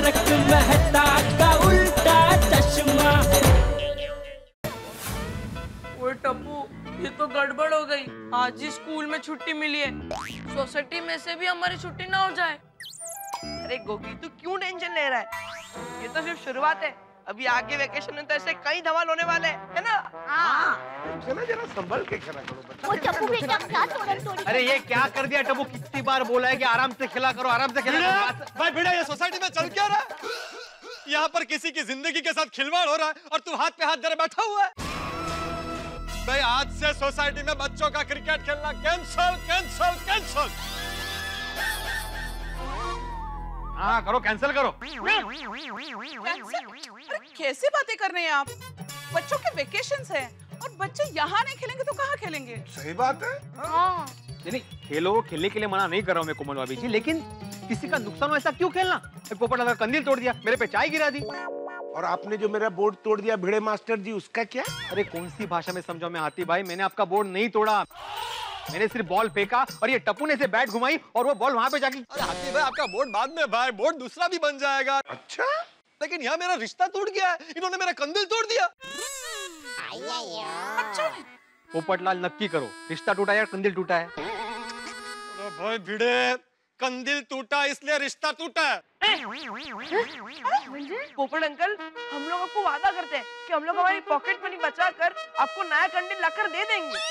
तारक मेहता का उल्टा चश्मा। ओए टप्पू, ये तो गड़बड़ हो गई। आज ही स्कूल में छुट्टी मिली है, सोसाइटी में से भी हमारी छुट्टी ना हो जाए। अरे गोगी, तू क्यों टेंशन ले रहा है? ये तो सिर्फ शुरुआत है, अभी आगे वेकेशन में तो ऐसे कई धमाल होने वाले हैं, है ना? हाँ। चलो जरा संभल के खेला करो बच्चा। वो टप्पू बेटा क्या तोड़ी। अरे ये क्या कर दिया टप्पू? कितनी बार बोला है कि आराम से खेला करो, आराम से खेला करो। भाई भिड़ा, ये सोसाइटी में चल क्या रहा है? यहाँ पर किसी की जिंदगी के साथ खिलवाड़ हो रहा है और तू हाथ पे हाथ धरे बैठा हुआ है। भाई आज से सोसाइटी में बच्चों का क्रिकेट खेलना कैंसल कैंसल कैंसल। हाँ करो, कैंसिल करो। कैसे बातें कर रहे हैं आप? बच्चों के वेकेशंस हैं और बच्चे यहाँ नहीं खेलेंगे तो कहाँ खेलेंगे? सही बात है। हाँ। नहीं, खेलो, खेलने के लिए मना नहीं कर रहा हूँ मैं कोमल भाभी जी, लेकिन किसी का नुकसान हो ऐसा क्यों खेलना? पोपट अगर कंदील तोड़ दिया, मेरे पे चाय गिरा दी। और आपने जो मेरा बोर्ड तोड़ दिया भिड़े मास्टर जी, उसका क्या? अरे कौन सी भाषा में समझाऊं मैं हाथी भाई? मैंने आपका बोर्ड नहीं तोड़ा, मैंने सिर्फ बॉल फेंका और ये टप्पू ने से बैट घुमाई और वो बॉल वहां पे जाके। अरे हाथी भाई, आपका बोर्ड बाद में भाई, बोर्ड दूसरा भी बन जाएगा। अच्छा, लेकिन यहाँ मेरा रिश्ता टूट गया है, इन्होंने मेरा कंदील तोड़ दिया। अच्छा। पोपटलाल नक्की करो, रिश्ता टूटा या कंदील टूटा है? अरे भाई भिड़े, कंदील टूटा इसलिए रिश्ता टूटा है। पोपट अंकल, हम लोग आपको वादा करते हैं कि हम लोग हमारी पॉकेट मनी बचा कर आपको नया कंडील लाकर दे देंगे।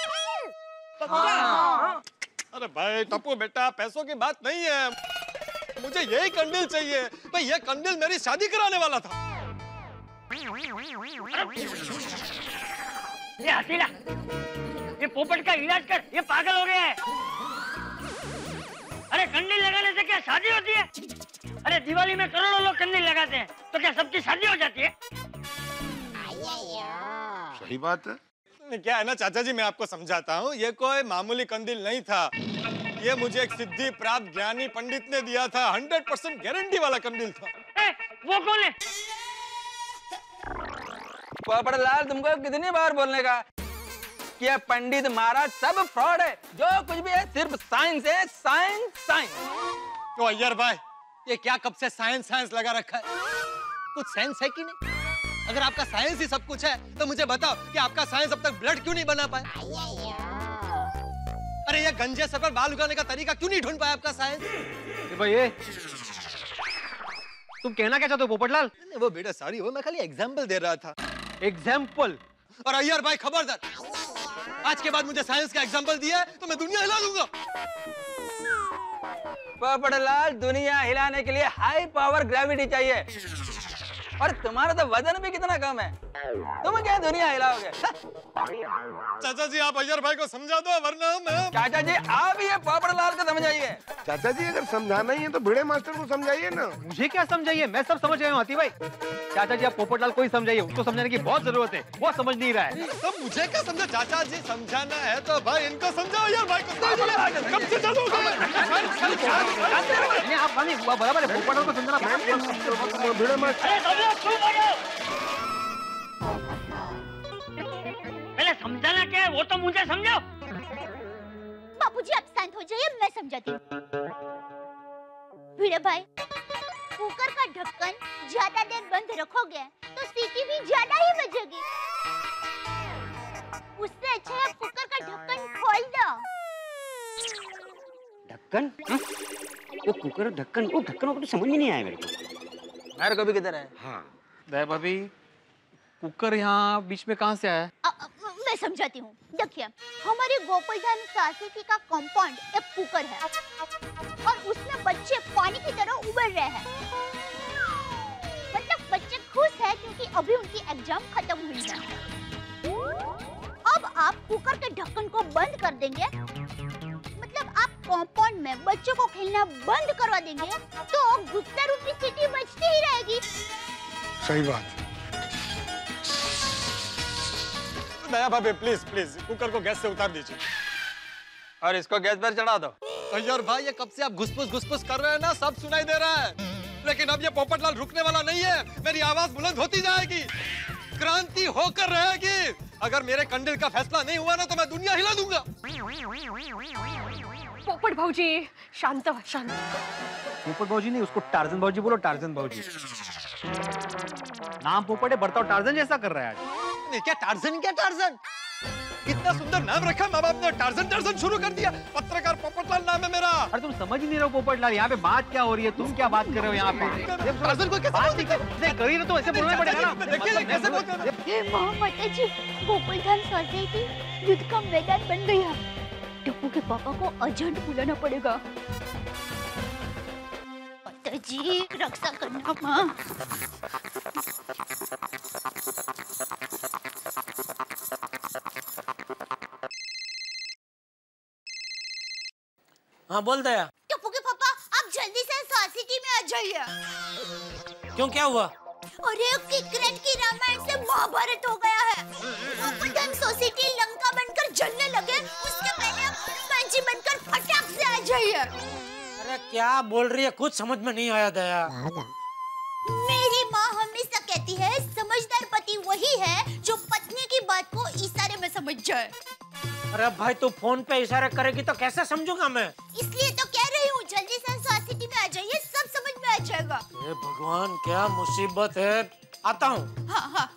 हाँ। अरे भाई टप्पू बेटा, पैसों की बात नहीं है, मुझे यही कंडील चाहिए। भाई ये कंडील मेरी शादी कराने वाला था। ये हसीना, ये पोपट का इलाज कर, ये पागल हो गया है। अरे कंडील लगाने से क्या शादी होती है? अरे दिवाली में करोड़ों लोग कंडील लगाते हैं, तो क्या सबकी शादी हो जाती है? सही बात है। क्या है ना चाचा जी, मैं आपको समझाता हूँ, ये कोई मामूली कंदील नहीं था, ये मुझे एक सिद्धि प्राप्त ज्ञानी पंडित ने दिया था। 100% गारंटी वाला कंदील था। वो कौन है? पोपटलाल, तुमको कितनी बार बोलने का कि ये पंडित महाराज सब फ्रॉड है, जो कुछ भी है सिर्फ साइंस है, साइंस साइंस। तो अय्यर भाई, ये क्या कब से साइंस साइंस लगा रखा है? कुछ साइंस है कि नहीं? अगर आपका साइंस ही सब कुछ है तो मुझे बताओ कि आपका साइंस अब तक ब्लड क्यों नहीं बना पाया? अरे ये गंजे सर पर बाल उगाने का तरीका क्यों नहीं ढूंढ पाया आपका साइंस? भाई ये तुम कहना क्या चाहते हो पोपटलाल? वो बेटा सॉरी, वो मैं खाली एग्जाम्पल दे रहा था। एग्जाम्पल? और अय्यर भाई खबरदार, आज के बाद मुझे साइंस का एग्जाम्पल दिया तो मैं दुनिया हिला दूंगा। पोपटलाल, दुनिया हिलाने के लिए हाई पावर ग्रेविटी चाहिए, और तुम्हारा तो वजन भी कितना कम है, तुम क्या दुनिया हिलाओगे? चाचा जी आप अय्यर भाई को समझा दो, वरना मैं। चाचा जी आप ये पोपटलाल को समझाइए। चाचा जी अगर समझाना ही है तो भिड़े मास्टर को समझाइए ना। मुझे क्या समझाइए, मैं सब समझ गया हूँ हाथी भाई। चाचा जी आप पोपटलाल को ही समझाइए, उसको समझाने की बहुत जरूरत है, वो समझ नहीं रहा है। तो मुझे क्या समझा? चाचा जी समझाना है तो भाई इनको समझाओ, अय्यर भाई को। कब से चलोगे? आप बराबर है, पोपटलाल को समझाना। भिड़े मास्टर पहले समझाना क्या है वो तो मुझे समझाओ। बापूजी आप शांत हो जाइए, मैं समझाती हूँ। भिड़े भाई, कुकर का ढक्कन ज्यादा देर बंद रखोगे तो सीटी भी ज्यादा ही बजेगी। उससे अच्छा है कुकर का ढक्कन खोल दो। ढक्कन? वो कुकर ढक्कन, वो ढक्कन को तो समझ में नहीं आया मेरे को। मेरे को भी किधर है? हाँ भाभी, कुकर यहाँ बीच में कहाँ से आया? मैं समझाती हूँ। देखिए, हमारे गोकुलधाम सोसाइटी का कंपाउंड एक कुकर है और उसमें बच्चे पानी की तरह उबल रहे हैं। मतलब बच्चे खुश हैं क्योंकि अभी उनकी एग्जाम खत्म हुई है। अब आप कुकर के ढक्कन को बंद कर देंगे, मतलब आप कंपाउंड में बच्चों को खेलना बंद करवा देंगे, तो गुस्सा रूपी सीटी बजती ही रहेगी। सही बात। दया भाभी प्लीज प्लीज कुकर को गैस से उतार दीजिए और इसको गैस पर चढ़ा दो। अय्यर भाई ये कब से आप घुसपुस कर रहे हैं ना, सब सुनाई दे रहा है, लेकिन अब ये पोपटलाल रुकने वाला नहीं है। मेरी आवाज बुलंद होती जाएगी, क्रांति होकर रहेगी। अगर मेरे कंडील का फैसला नहीं हुआ ना तो मैं दुनिया हिला दूंगा। पोपट भाऊजी शांत व्हा, शांत। पोपट भाजी नहीं, उसको टार्जन भाजी बोलो, टार्जन भाजी। नाम पोपट है, बर्ताव टार्जन जैसा कर रहा है आज। नहीं, क्या टार्जन, क्या टार्जन? कितना सुंदर नाम रखा माँ बाप ने, टार्जन टार्जन शुरू कर दिया। पत्रकार पोपटलाल नाम है मेरा। अरे तुम समझ ही नहीं रहे हो पोपटलाल, यहाँ पे बात क्या हो रही है, तुम क्या बात कर रहे हो यहाँ पे? टार्जन को कैसे बोलते हैं? नहीं कर ही ना तो ऐसे बोलना पड़ेगा ना। देखिए कैसे बोलते हैं। हे माता जी, गोकुलधाम सोसाइटी युद्ध का मैदान बन गया। टप्पू के पापा को अर्जेंट बुलाना पड़ेगा। माता जी रक्षा करना माँ। हाँ बोल दया। टप्पू के पापा आप जल्दी से सोसाइटी में आ जाइए। क्यों, क्या हुआ? अरे किकरेट की रामायण से महाभारत हो गया है। गोकुलधाम सोसाइटी लंका बनकर जलने लगे, उसके पहले आप हनुमान जी बनकर फटाक से आ जाइए। अरे क्या बोल रही है, कुछ समझ में नहीं आया दया। मेरी माँ हमेशा कहती है समझदार पति वही है जो पत्नी की बात को इशारे में समझ जाए। अरे भाई तू फोन पे इशारा करेगी तो कैसे समझूंगा मैं? इसलिए तो कह रही हूँ जल्दी से सोसाइटी में आ जाइए, सब समझ में आ जाएगा। हे भगवान क्या मुसीबत है। आता हूँ। हाँ हाँ।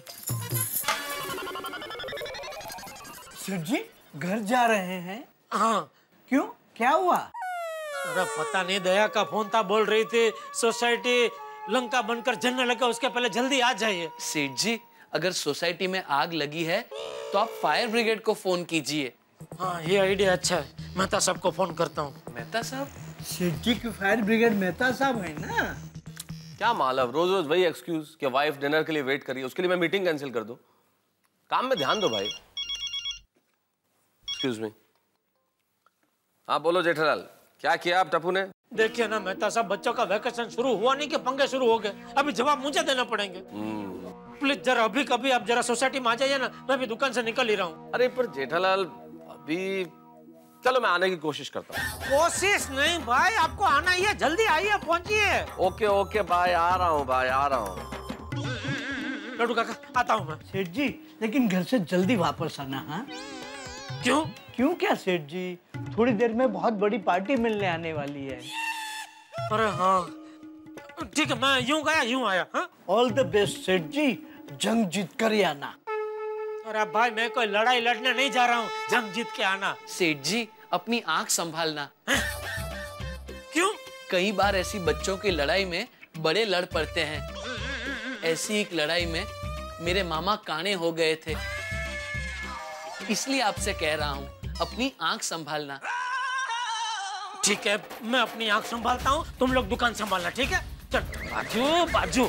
सेठ जी घर जा रहे हैं? हाँ। क्यों, क्या हुआ? अरे पता नहीं, दया का फोन था, बोल रही थी सोसाइटी लंका बनकर जलने लगा, उसके पहले जल्दी आ जाइए। सेठ जी अगर सोसाइटी में आग लगी है तो आप फायर ब्रिगेड को फोन कीजिए। हाँ ये आइडिया अच्छा है, मेहता साहब को फोन करता हूँ। मेहता साहब? सेठ जी की फायर ब्रिगेड मेहता साहब है ना? क्या मालव, रोज रोज वही एक्सक्यूज कि वाइफ डिनर के लिए वेट करिए, उसके लिए मैं मीटिंग कैंसिल कर दूं। काम में ध्यान दो भाई। Excuse me. हाँ बोलो जेठालाल, क्या किया आप टप्पू ने? देखिए ना मेहता साहब, बच्चों का वैकेशन शुरू हुआ नहीं कि पंगे शुरू हो गए, अभी जवाब मुझे देना पड़ेंगे। प्लीज जरा अभी कभी आप जरा सोसाइटी में आ जाइए ना, मैं भी दुकान से निकल ही रहा हूँ। अरे पर जेठालाल अभी, चलो मैं आने की कोशिश करता हूँ। कोशिश नहीं भाई, आपको आना ही है, जल्दी आइए, पहुंचिए। ओके ओके भाई, आ रहा हूँ भाई, आ रहा हूँ। लड्डू काका आता हूँ मैं। सेठ जी लेकिन घर से जल्दी वापस आना। हाँ क्यों? क्यों क्या सेठ जी, थोड़ी देर में बहुत बड़ी पार्टी मिलने आने वाली है। अरे हाँ ठीक है, मैं यूं गया यूं आया। हाँ ऑल द बेस्ट सेठ जी, जंग जीत कर ही आना। अरे भाई मैं कोई लड़ाई लड़ने नहीं जा रहा हूँ, जंग जीत के आना। सेठ जी अपनी आंख संभालना। क्यों? कई बार ऐसी बच्चों की लड़ाई में बड़े लड़ पड़ते हैं। ऐसी एक लड़ाई में मेरे मामा काने हो गए थे, इसलिए आपसे कह रहा हूँ अपनी आंख संभालना। ठीक है मैं अपनी आंख संभालता हूँ, तुम लोग दुकान संभालना, ठीक है? चल बाजू बाजू।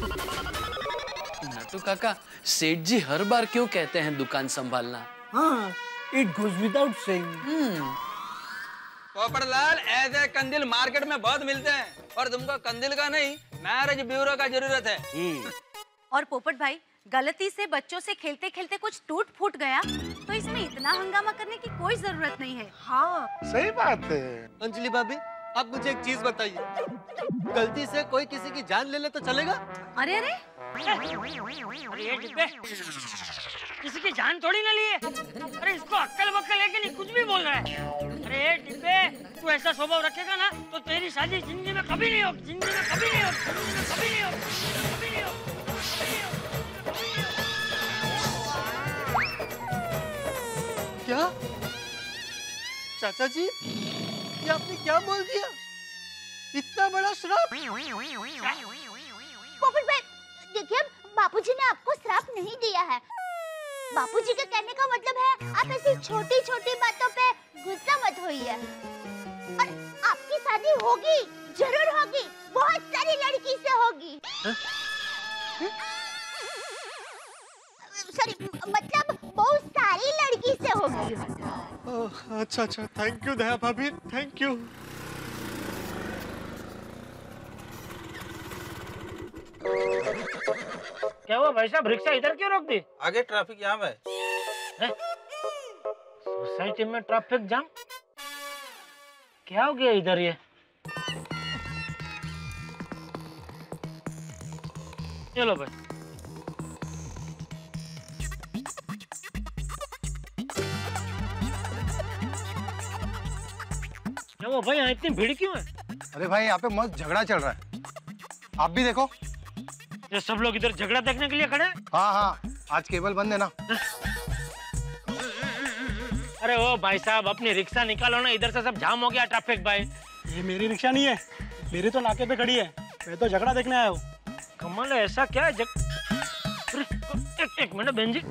नटू काका, सेठ जी हर बार क्यों कहते हैं दुकान संभालना? हाँ, it goes without saying। Popatlal, ऐसे कंदिल मार्केट में बहुत मिलते हैं और तुमको कंदिल का नहीं मैरिज ब्यूरो का जरूरत है। और पोपट भाई, गलती से बच्चों से खेलते खेलते कुछ टूट फूट गया तो इसमें इतना हंगामा करने की कोई जरूरत नहीं है। हाँ सही बात है। अंजलि भाभी आप मुझे एक चीज बताइए, गलती से कोई किसी की जान ले ले तो चलेगा? अरे अरे अरे ये डिब्बे किसी की जान थोड़ी ना लिए। अरे इसको अक्कल बक्कल है कि नहीं, कुछ भी बोल रहा है। अरे ये डिब्बे तू ऐसा स्वभाव रखेगा ना तो तेरी शादी जिंदगी में कभी नहीं होगी, जिंदगी में कभी नहीं होगी, जिंदगी में कभी नहीं होगी, कभी नहीं होगी। क्या चाचा जी, ये आपने क्या बोल दिया? इतना बड़ा श्राप? पोपट भाई देखिए, बापूजी ने आपको श्राप नहीं दिया है। बापूजी के कहने का मतलब है आप ऐसी छोटी छोटी बातों पे गुस्सा मत होइए। और आपकी शादी होगी, जरूर होगी, बहुत सारी लड़की से होगी। सॉरी, मतलब बहुत सारी लड़की से होगी। अच्छा अच्छा, थैंक यू दया भाभी, थैंक यू। क्या हुआ भाई साहब, रिक्शा इधर क्यों रोक दी? आगे ट्रैफिक जाम है। सोसाइटी में ट्रैफिक जाम? क्या हो गया इधर ये? चलो भाई। वो भाई यहाँ इतनी भीड़ क्यों है? अरे भाई यहाँ पे मस्त झगड़ा चल रहा है, आप भी देखो। ये सब लोग इधर झगड़ा देखने के लिए खड़े हैं? हाँ हाँ, आज केबल बंद है ना। अरे ओ भाई साहब, अपनी रिक्शा निकालो ना, इधर से सब जाम हो गया ट्रैफिक भाई। ये मेरी रिक्शा नहीं है, मेरी तो नाके पे खड़ी है, मैं तो झगड़ा देखने आया हूँ। कमाल है, ऐसा क्या है? एक मिनट बहन जी,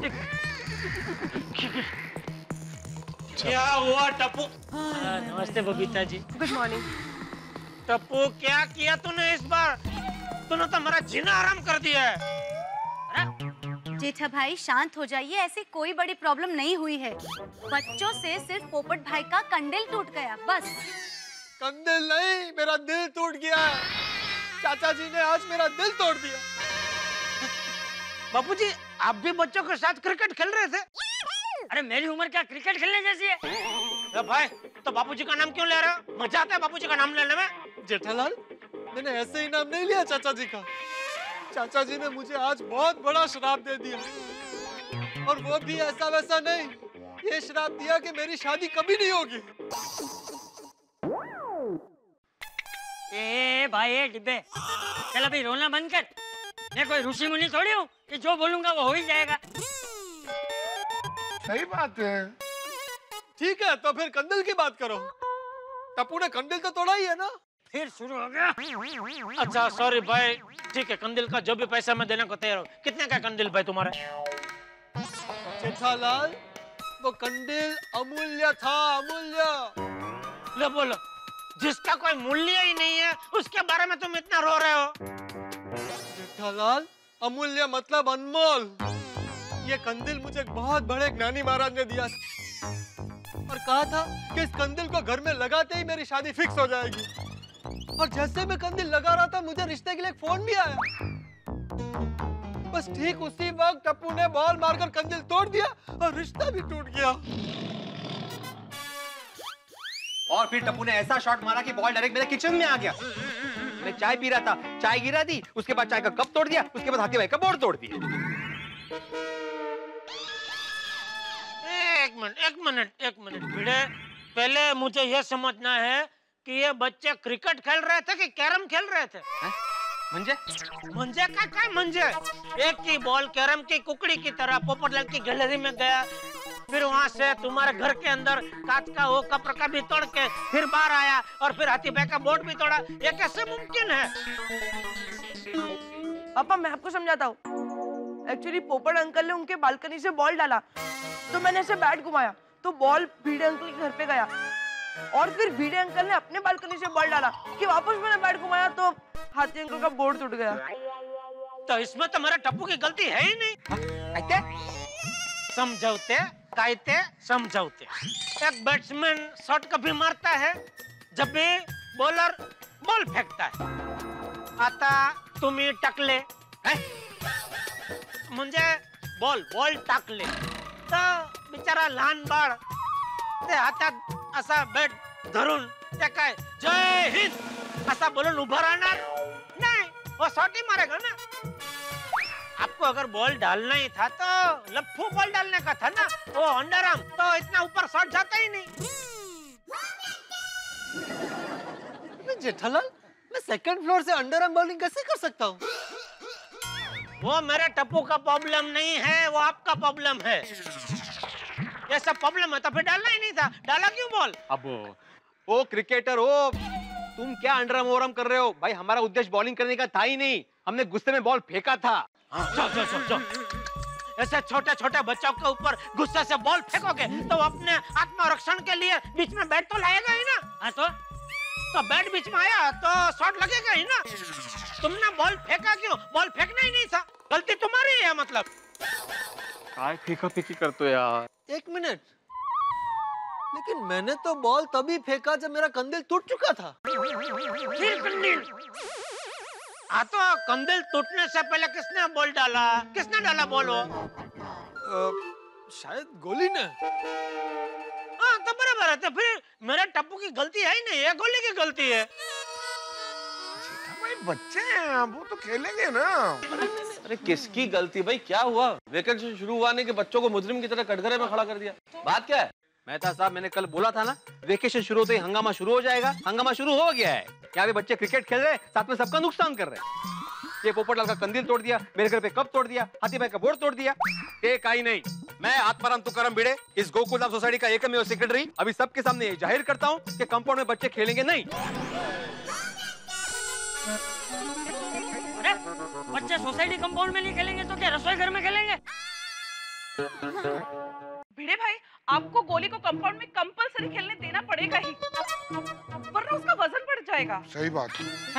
क्या हुआ टप्पू? नमस्ते बबीता जी। Good morning. टप्पू, क्या किया तूने इस बार? तूने तो मेरा जीना आराम कर दिया है। जेठा भाई शांत हो जाइए, ऐसी कोई बड़ी प्रॉब्लम नहीं हुई है। बच्चों से सिर्फ पोपट भाई का कंडिल टूट गया, बस। कंडिल नहीं, मेरा दिल टूट गया। चाचा जी ने आज मेरा दिल तोड़ दिया। बापूजी, आप भी बच्चों के साथ क्रिकेट खेल रहे थे? अरे मेरी उम्र क्या क्रिकेट खेलने जैसी है? भाई, तो बापूजी का नाम क्यों ले रहे हो? मजा आता है बापूजी का नाम लेने में? जेठालाल, मैंने ऐसे ही नाम नहीं लिया चाचा जी का। चाचा जी ने मुझे आज बहुत बड़ा श्राप दे दिया, और वो भी ऐसा वैसा नहीं। ये श्राप दिया कि मेरी शादी कभी नहीं होगी। ए भाई, ए डिब्बे, चल अभी रोना बंद कर। मैं कोई ऋषि मुनि थोड़ी हूँ कि जो बोलूंगा वो हो ही जाएगा। सही बात है। ठीक है, तो फिर कंदिल की बात करो। टप्पू ने कंदिल तो तोड़ा ही है ना। फिर शुरू हो गया। अच्छा सॉरी भाई, ठीक है, कंदिल का जो भी पैसा मैं देने को तैयार हूँ। कितने का कंदिल भाई तुम्हारा? जेठालाल, वो कंदिल अमूल्य था, अमूल्य। ले बोलो, जिसका कोई मूल्य ही नहीं है उसके बारे में तुम इतना रो रहे हो? जेठालाल, अमूल्य मतलब अनमोल। ये कंदिल मुझे एक बहुत बड़े ज्ञानी महाराज ने दिया और कहा था कि इस कंदिल को घर में लगाते ही मेरी शादी फिक्स हो जाएगी। और जैसे मैं कंदिल लगा रहा था, मुझे रिश्ते के लिए एक फोन भी आया। बस ठीक उसी वक्त टप्पू ने बॉल मारकर कंदिल तोड़ दिया और रिश्ता भी टूट गया। और फिर टप्पू ने ऐसा शॉट मारा कि बॉल डायरेक्ट मेरे किचन में आ गया। मैं चाय पी रहा था, चाय गिरा दी, उसके बाद चाय का कप तोड़ दिया, उसके बाद हाथी भाई का बोर्ड तोड़ दिया। एक मिनट भिड़े, पहले मुझे यह समझना है कि ये बच्चे क्रिकेट खेल रहे थे कि कैरम खेल रहे थे? मंजे का क्या मंजे? एक की बॉल कैरम की कुकड़ी की तरह पोपटलाल की गैलरी में गया, फिर वहाँ से तुम्हारे घर के अंदर कांच का वो कप रखा भी तोड़ के फिर बाहर आया, और फिर हाथी भाई का बोर्ड भी तोड़ा। ये कैसे मुमकिन है? पापा, मैं आपको समझाता हूँ। एक्चुअली पोपट अंकल ने उनके बालकनी से बॉल डाला, तो मैंने ऐसे बैट घुमाया तो बॉल भीड़े अंकल के घर पे गया, और फिर भीड़े अंकल ने अपने बालकनी से बॉल डाला कि वापस मैंने बैट घुमाया तो हाथी अंकल का बोर्ड टूट गया। तो इसमें तो मेरा टप्पू की गलती है ही नहीं। समझौते कायते समझौते। एक बैट्समैन शॉट कभी मारता है जब भी बॉलर बॉल फेंकता है। आता तुम्ही टाकले म्हणजे बॉल टाकले, तो बिचारा लहान बाळ ते हातात असा बॅट धरून ते काय जय हिंद असा बोलून उभा राहणार नाही, वो शॉट ही मारेगा ना। आपको अगर बॉल डालना ही था तो लफ्फू बॉल डालने का था ना, वो अंडरआर्म, तो इतना ऊपर शॉट जाता ही नहीं। जेठालाल, मैं सेकंड फ्लोर से अंडरआर्म बॉलिंग कैसे कर सकता हूँ? वो मेरे टप्पू का प्रॉब्लम नहीं है, वो आपका प्रॉब्लम है। ये सब प्रॉब्लम है तो फिर डालना ही नहीं था, डाला क्यों बॉल? अब ओ क्रिकेटर हो, तुम क्या अंडरआर्म ओवरआर्म कर रहे हो? भाई हमारा उद्देश्य बॉलिंग करने का था ही नहीं, हमने गुस्से में बॉल फेंका था। जो। ऐसे छोटे छोटे बच्चों के ऊपर गुस्से से बॉल फेंकोगे तो अपने आत्मरक्षण के लिए बीच में बैट तो लाएगा ही ना। हाँ तो बैट बीच में आया तो शॉट लगेगा ही ना। तुमने बॉल फेंका क्यों? बॉल फेंकना ही नहीं था, गलती तुम्हारी है। मतलब काय फेंका फेंकी करते हो यार। एक मिनट, लेकिन मैंने तो बॉल तभी फेंका जब मेरा कंदिल टूट चुका था। फिर कंदिल? हाँ तो कंदिल टूटने से पहले किसने बॉल डाला? किसने डाला बॉल? शायद गोली ने। हाँ तो बराबर है, तो फिर मेरे टप्पू की गलती है ही नहीं, है गोली की गलती है। भाई बच्चे हैं, वो तो खेलेंगे ना। अरे किसकी गलती भाई? क्या हुआ? वेकेशन शुरू हुआ नहीं कि बच्चों को मुजरिम की तरह कटघरे में खड़ा कर दिया? बात क्या है? मेहता साहब, मैंने कल बोला था ना, वेकेशन शुरू होते ही हंगामा शुरू हो जाएगा। हंगामा शुरू हो गया है। यहाँ पे बच्चे क्रिकेट खेल रहे हैं, साथ में सबका नुकसान कर रहे हैं। ये पोपटलाल का कंदील तोड़ दिया, मेरे घर पे कप तोड़ दिया, हाथी भाई का बोर्ड तोड़ दिया। एक आई नहीं, मैं आत्माराम तुकाराम भिड़े, इस गोकुलधाम सोसाइटी का एकमेव सेक्रेटरी, अभी सबके सामने ये जाहिर करता हूँ कि कंपाउंड में बच्चे खेलेंगे नहीं। अरे बच्चे सोसाइटी कंपाउंड में नहीं खेलेंगे तो क्या रसोई घर में खेलेंगे? भिड़े भाई, आपको गोली को कंपाउंड में कंपलसरी खेलने देना पड़ेगा ही, वरना उसका वजन बढ़ जाएगा। सही बात है।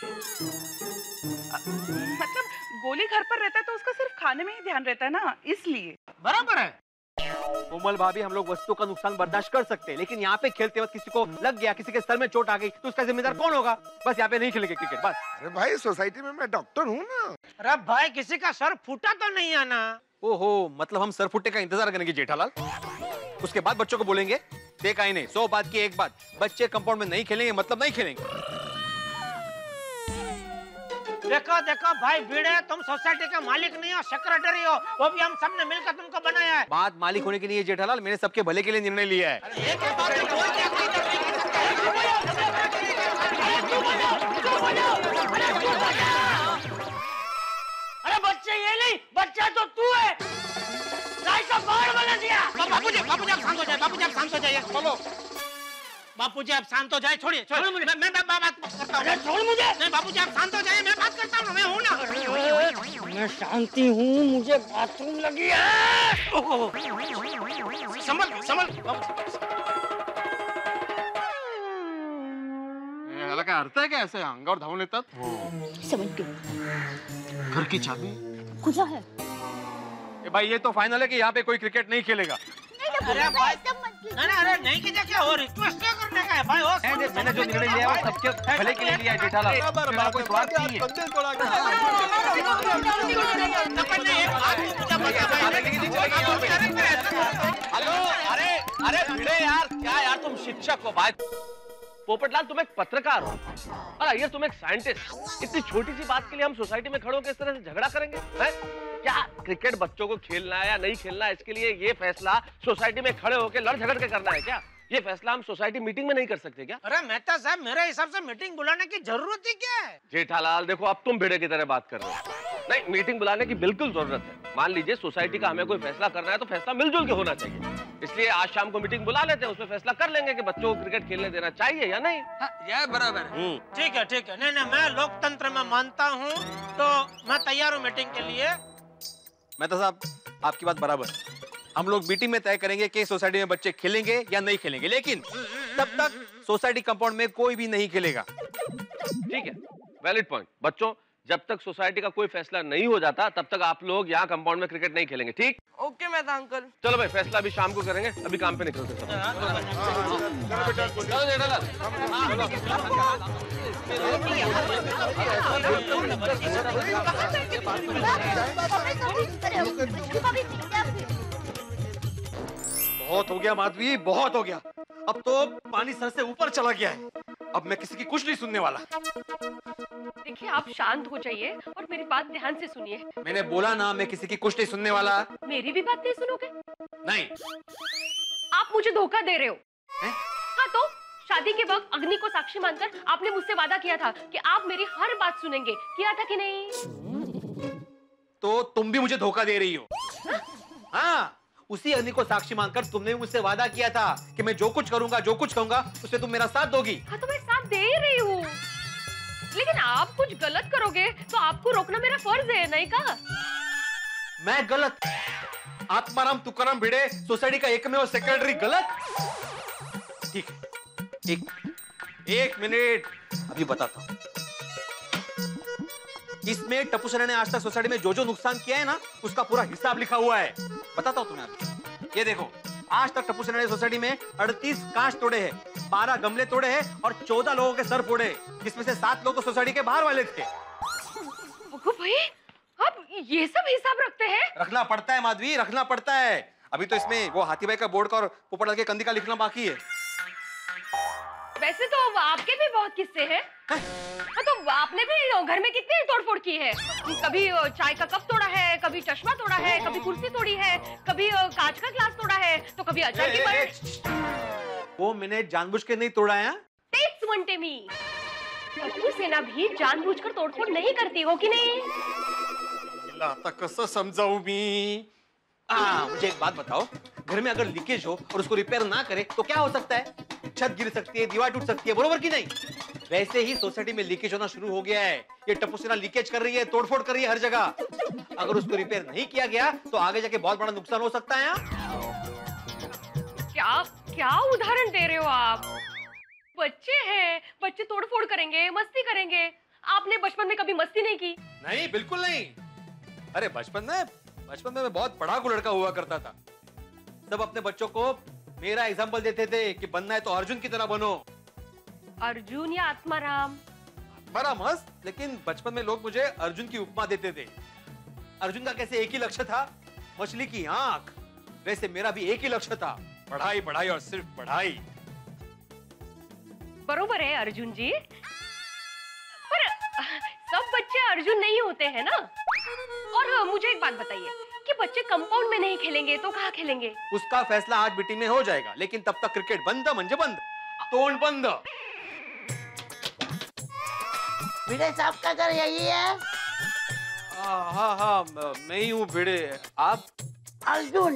मतलब गोली घर पर रहता है तो उसका सिर्फ खाने में ही ध्यान रहता है ना, इसलिए। बराबर है। कोमल भाभी, हम लोग वस्तु का नुकसान बर्दाश्त कर सकते हैं, लेकिन यहाँ पे खेलते वक्त किसी को लग गया, किसी के सर में चोट आ गई, तो उसका जिम्मेदार कौन होगा? बस यहाँ पे नहीं खेलेंगे क्रिकेट, बस। अरे भाई, सोसाइटी में मैं डॉक्टर हूँ ना। अरे भाई, किसी का सर फूटा तो नहीं है ना? ओहो, मतलब हम सर फुटने का इंतजार करेंगे जेठालाल, उसके बाद बच्चों को बोलेंगे। देखा ही नहीं, 100 बात की एक बात, बच्चे कंपाउंड में नहीं खेलेंगे मतलब नहीं खेलेंगे। देखो देखो भाई भिड़े, तुम सोसाइटी के मालिक नहीं हो, सेक्रेटरी हो, वो भी हम सब ने मिलकर तुमको बनाया है। बात मालिक होने के लिए जेठालाल, मैंने सबके भले के लिए निर्णय लिया है। अरे बच्चे ये नहीं, बच्चा तो तू है। गाय का बाढ़ बना दिया। बापूजी आप शांत हो जाइए, बापूजी आप शांत हो जाइए। बोलो बापूजी, आप शांत हो जाए। छोड़िए, छोड़ मुझे, मैं बात करता हूँ। छोड़ मुझे। नहीं बापूजी, आप शांत हो जाइए, मैं बात करता हूँ, मैं हूँ ना। मैं शांति हूँ, मुझे बाथरूम लगी है। संभल संभल। याला काय अर्थ आहे का ऐसे अंगावर धावून येतात? घर की चाबी खुला है। भाई ये तो फाइनल है कि यहाँ पे कोई क्रिकेट नहीं खेलेगा। अरे भाई, अरे नहीं कीजिए, क्या हो रिक्वेस्ट क्या करने का है भाई? हो मैंने जो निर्णय लिया है सबके भले के लिए लिया है जेठालाल, मेरा कोई स्वार्थ नहीं है। हेलो, अरे भिड़े यार, क्या यार, तुम शिक्षक हो भाई। पोपटलाल, तुम एक पत्रकार हो और अय्यर तुम एक साइंटिस्ट। इतनी छोटी सी बात के लिए हम सोसाइटी में खड़े होकर इस तरह से झगड़ा करेंगे? हैं? क्या क्रिकेट बच्चों को खेलना है या नहीं खेलना है, इसके लिए ये फैसला सोसाइटी में खड़े होकर लड़ झगड़ के करना है क्या? ये फैसला हम सोसाइटी मीटिंग में नहीं कर सकते क्या? अरे मेहता साहब, मेरे हिसाब से मीटिंग बुलाने की जरूरत ही क्या है? जेठालाल देखो, अब तुम भिड़े की तरह बात कर रहे हो। नहीं, मीटिंग बुलाने की बिल्कुल जरूरत है। मान लीजिए सोसाइटी का हमें कोई फैसला करना है तो फैसला मिलजुल के होना चाहिए। इसलिए आज शाम को मीटिंग बुला लेते हैं, उसमें फैसला कर लेंगे कि बच्चों को क्रिकेट खेलने देना चाहिए या नहीं। यह बराबर है। ठीक है ठीक है। नहीं, मैं लोकतंत्र में मानता हूँ, तो मैं तैयार हूँ मीटिंग के लिए। मेहता साहब, आपकी बात बराबर। हम लोग मीटिंग में तय करेंगे कि सोसाइटी में बच्चे खेलेंगे या नहीं खेलेंगे, लेकिन तब तक सोसाइटी कंपाउंड में कोई भी नहीं खेलेगा। ठीक है, वैलिड पॉइंट। बच्चों, जब तक सोसाइटी का कोई फैसला नहीं हो जाता तब तक आप लोग यहाँ कंपाउंड में क्रिकेट नहीं खेलेंगे, ठीक? Okay Mehta uncle. चलो भाई, फैसला अभी शाम को करेंगे, अभी काम पे निकलते हैं। चलो जेठालाल। बहुत हो गया माधवी, बहुत हो गया। अब तो पानी सर से ऊपर चला गया है। अब मैं किसी की कुछ नहीं सुनने वाला। देखिए, आप शांत हो जाइए और मेरी बात ध्यान से सुनिए। मैंने बोला ना, मैं किसी की कुछ नहीं सुनने वाला। मेरी भी बात नहीं सुनोगे? नहीं। आप मुझे धोखा दे रहे हो। हाँ, तो शादी के वक्त अग्नि को साक्षी मानकर आपने मुझसे वादा किया था कि आप मेरी हर बात सुनेंगे, किया था कि नहीं? तो तुम भी मुझे धोखा दे रही हो। हाँ, उसी अग्नि को साक्षी मानकर तुमने मुझसे वादा किया था कि मैं जो कुछ करूंगा, जो कुछ कहूंगा, उसमें तुम मेरा साथ दोगी। हाँ, तो मैं साथ दे ही रही हूँ, लेकिन आप कुछ गलत करोगे तो आपको रोकना मेरा फर्ज है, नहीं कहा? मैं गलत? आत्माराम तुकाराम भिड़े, सोसाइटी का एकमेव सेक्रेटरी, गलत? ठीक है, एक मिनट, अभी बताता हूँ। इसमें टपुसरा ने आज तक सोसाइटी में जो जो नुकसान किया है ना, उसका पूरा हिसाब लिखा हुआ है। बताता हूँ तुम्हें अभी। ये देखो, आज तक टपुसरा ने सोसाइटी में 38 कांच तोड़े हैं, 12 गमले तोड़े हैं और 14 लोगों के सर फोड़े, जिसमें से 7 लोग तो सोसाइटी के बाहर वाले थे। भाई, आप ये सब हिसाब रखते हैं? रखना पड़ता है माधवी, रखना पड़ता है। अभी तो इसमें वो हाथी भाई का बोर्ड का और पोपटलाल के कंदी का लिखना बाकी है। वैसे तो आपके भी बहुत किस्से हैं। हाँ, तो आपने भी घर में कितनी तोड़फोड़ की है? कभी चाय का कप तोड़ा है, कभी चश्मा तोड़ा है, कभी कुर्सी तोड़ी है, कभी कांच का ग्लास तोड़ा है, तो कभी अचार की पल्ली। वो मैंने जानबूझ के नहीं तोड़ा है। Takes one Temi. टप्पू सेना भी जानबूझकर तोड़फोड़ नहीं करती हो कि नहीं? आता कसं समजावू मी? मुझे एक बात बताओ, घर में अगर लीकेज हो और उसको रिपेयर ना करे तो क्या हो सकता है? छत गिर सकती है, दीवार टूट सकती है, बरोबर की नहीं? वैसे ही सोसाइटी में लीकेज होना शुरू हो गया है। ये टप्पू सेना लीकेज कर रही है, तोड़फोड़ कर रही है हर जगह। अगर उसको रिपेयर नहीं किया गया तो आगे जाके बहुत बड़ा नुकसान हो सकता है। क्या क्या उदाहरण दे रहे हो आप? बच्चे हैं, बच्चे तोड़फोड़ करेंगे, मस्ती करेंगे। आपने बचपन में कभी मस्ती नहीं की? नहीं, बिल्कुल नहीं। अरे बचपन में मैं बहुत पढ़ाकू लड़का हुआ करता था। सब अपने बच्चों को मेरा एग्जाम्पल देते थे कि बनना है तो अर्जुन की तरह बनो। अर्जुन या आत्माराम? बड़ा मस्त, लेकिन बचपन में लोग मुझे अर्जुन की उपमा देते थे। अर्जुन का कैसे एक ही लक्ष्य था, मछली की आंख, वैसे मेरा भी एक ही लक्ष्य था, पढ़ाई पढ़ाई और सिर्फ पढ़ाई। बरोबर है अर्जुन जी, पर सब बच्चे अर्जुन नहीं होते हैं ना। और मुझे एक बात बताइए कि बच्चे कंपाउंड में नहीं खेलेंगे तो कहाँ खेलेंगे? उसका फैसला आज बीटी में हो जाएगा, लेकिन तब तक क्रिकेट बंद म्हणजे बंद, तोंड बंद। भिड़े साहब का घर यही है? हाँ, मैं ही हूँ भिड़े। आप? अर्जुन।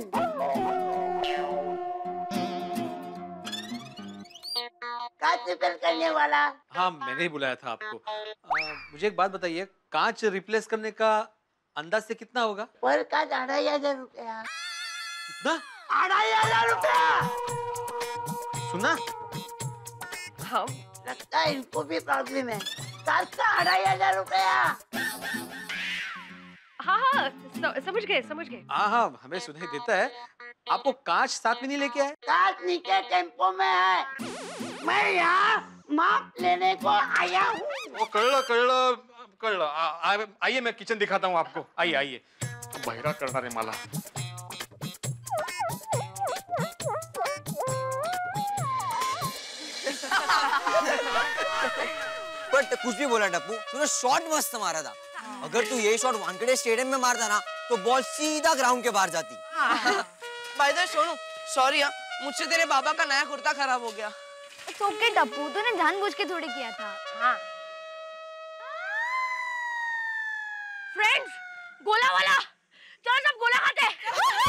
कांच रिपेयर करने वाला। हाँ, मैंने ही बुलाया था आपको। मुझे एक बात बताइए, कांच रिप्लेस करने का अंदाज से कितना होगा? पर कांच 2500 रुपया। कितना? 2500 रुपया। सुना? हाँ, लगता है इनको भी प्रॉब्लम है। कांच का 2500 रुपया। हाँ, समझ गए। हाँ, हमें सुनाई देता है। आपको कांच साथ में नहीं लेके आए? कांच नीचे टेम्पो में है। मैं यहाँ माप लेने को आया हूँ। कळलं। आइए, मैं किचन दिखाता हूँ आपको। आइए। बहिरा करणार आहे मला। बट कुछ भी बोला टप्पू, तूने शॉट मस्त मारा था। अगर तू ये शॉट वानखेड़े स्टेडियम में मारता ना तो बॉल सीधा ग्राउंड के बाहर जाती। By the way Sonu, sorry यार, मुझसे तेरे बाबा का नया कुर्ता खराब हो गया। तो ओके टप्पू, तूने जानबूझ के थोड़ी किया था। हाँ। फ्रेंड्स, गोला वाला, चलो सब गोला खाते हैं।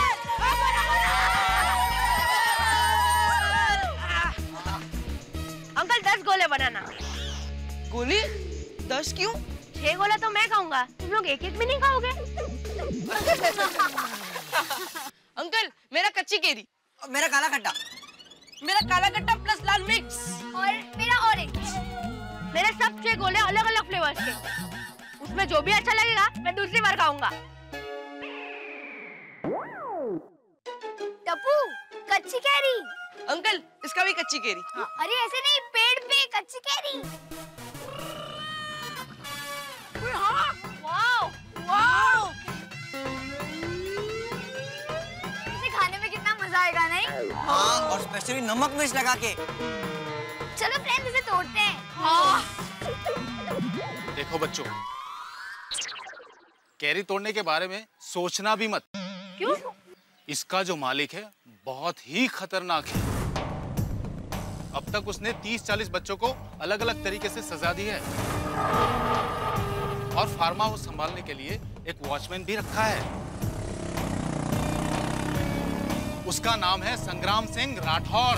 अंकल 10 गोले बनाना। गोली? 10 क्यों? 6 गोला तो मैं खाऊंगा, तुम लोग एक भी नहीं खाओगे। अंकल, मेरा कच्ची केरी। मेरा काला खट्टा। मेरा काला खट्टा प्लस लाल मिक्स। और मेरा ऑरेंज। मेरे सब 6 गोले अलग अलग फ्लेवर्स के। उसमें जो भी अच्छा लगेगा मैं दूसरी बार खाऊंगा। टप्पू, कच्ची कैरी। अंकल, इसका भी कच्ची केरी। अरे ऐसे नहीं, पेड़ पे कच्ची कैरी। वाओ। इसे खाने में कितना मजा आएगा नहीं? हाँ, और स्पेशली नमक मिर्च लगा के। चलो फ्रेंड्स, इसे तोड़ते हैं। देखो बच्चों, कैरी तोड़ने के बारे में सोचना भी मत। क्यों? इसका जो मालिक है बहुत ही खतरनाक है। अब तक उसने 30-40 बच्चों को अलग अलग तरीके से सजा दी है और फार्म हाउस संभालने के लिए एक वॉचमैन भी रखा है। उसका नाम है संग्राम सिंह राठौड़।